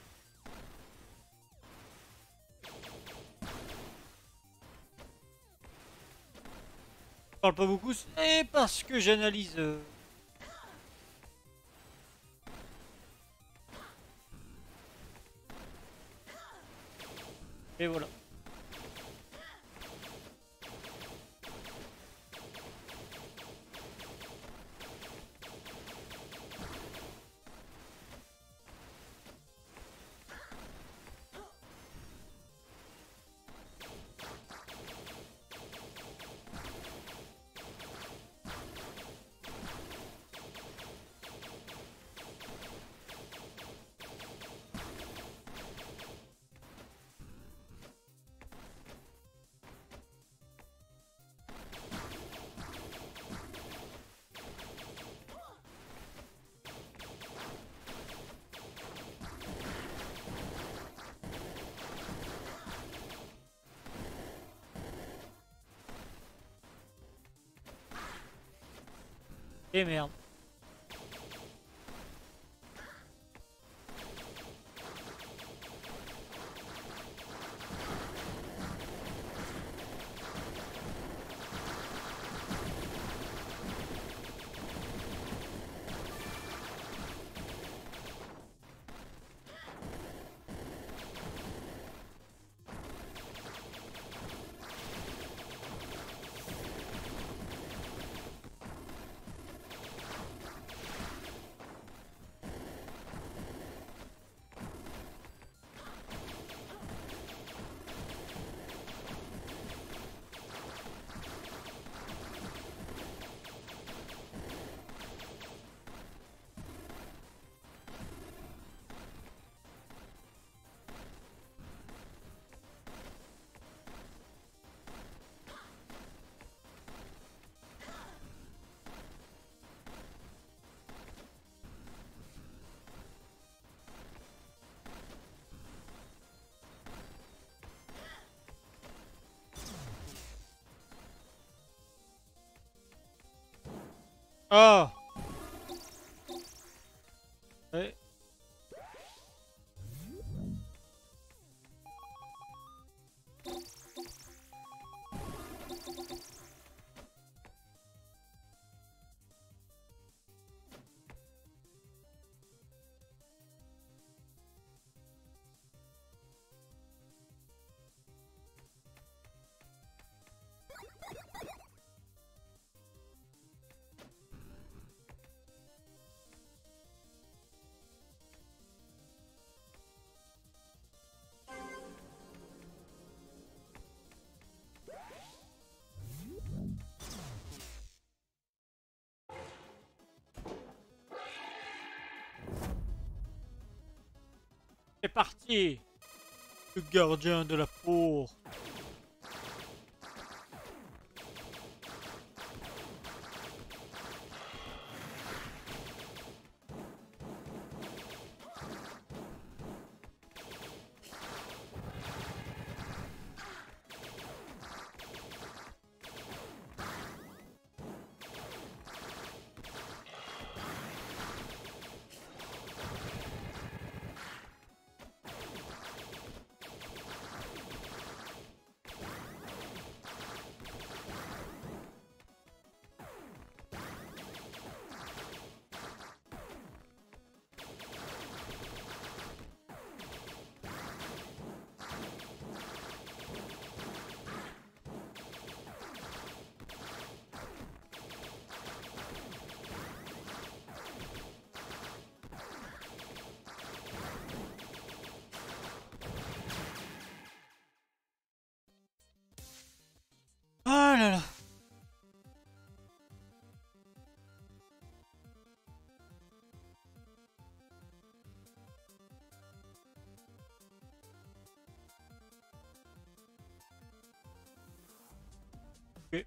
je parle pas beaucoup, c'est parce que j'analyse. Et voilà. Et merde. Ah ouais. C'est parti. Le gardien de la cour. Ah là là. Ok.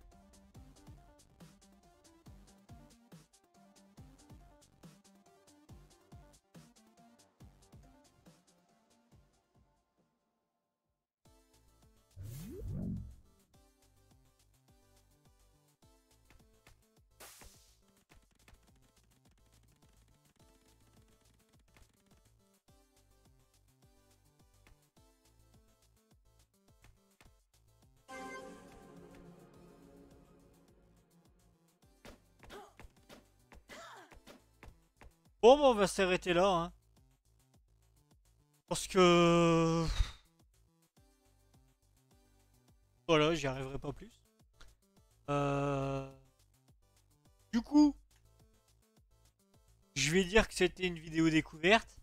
Bon, bah, on va s'arrêter là, hein. Parce que... Voilà, j'y arriverai pas plus. Euh... Du coup, je vais dire que c'était une vidéo découverte.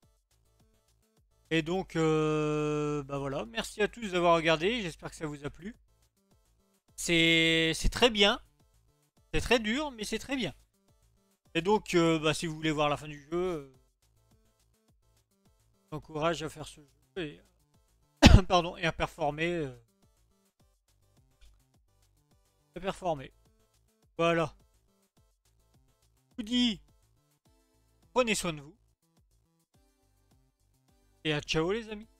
Et donc, bah voilà. Merci à tous d'avoir regardé. J'espère que ça vous a plu. C'est très bien. C'est très dur, mais c'est très bien. Et donc, bah, si vous voulez voir la fin du jeu, j'encourage à faire ce jeu et, pardon, et à performer. À performer. Voilà. Je vous dis, prenez soin de vous. Et à ciao les amis.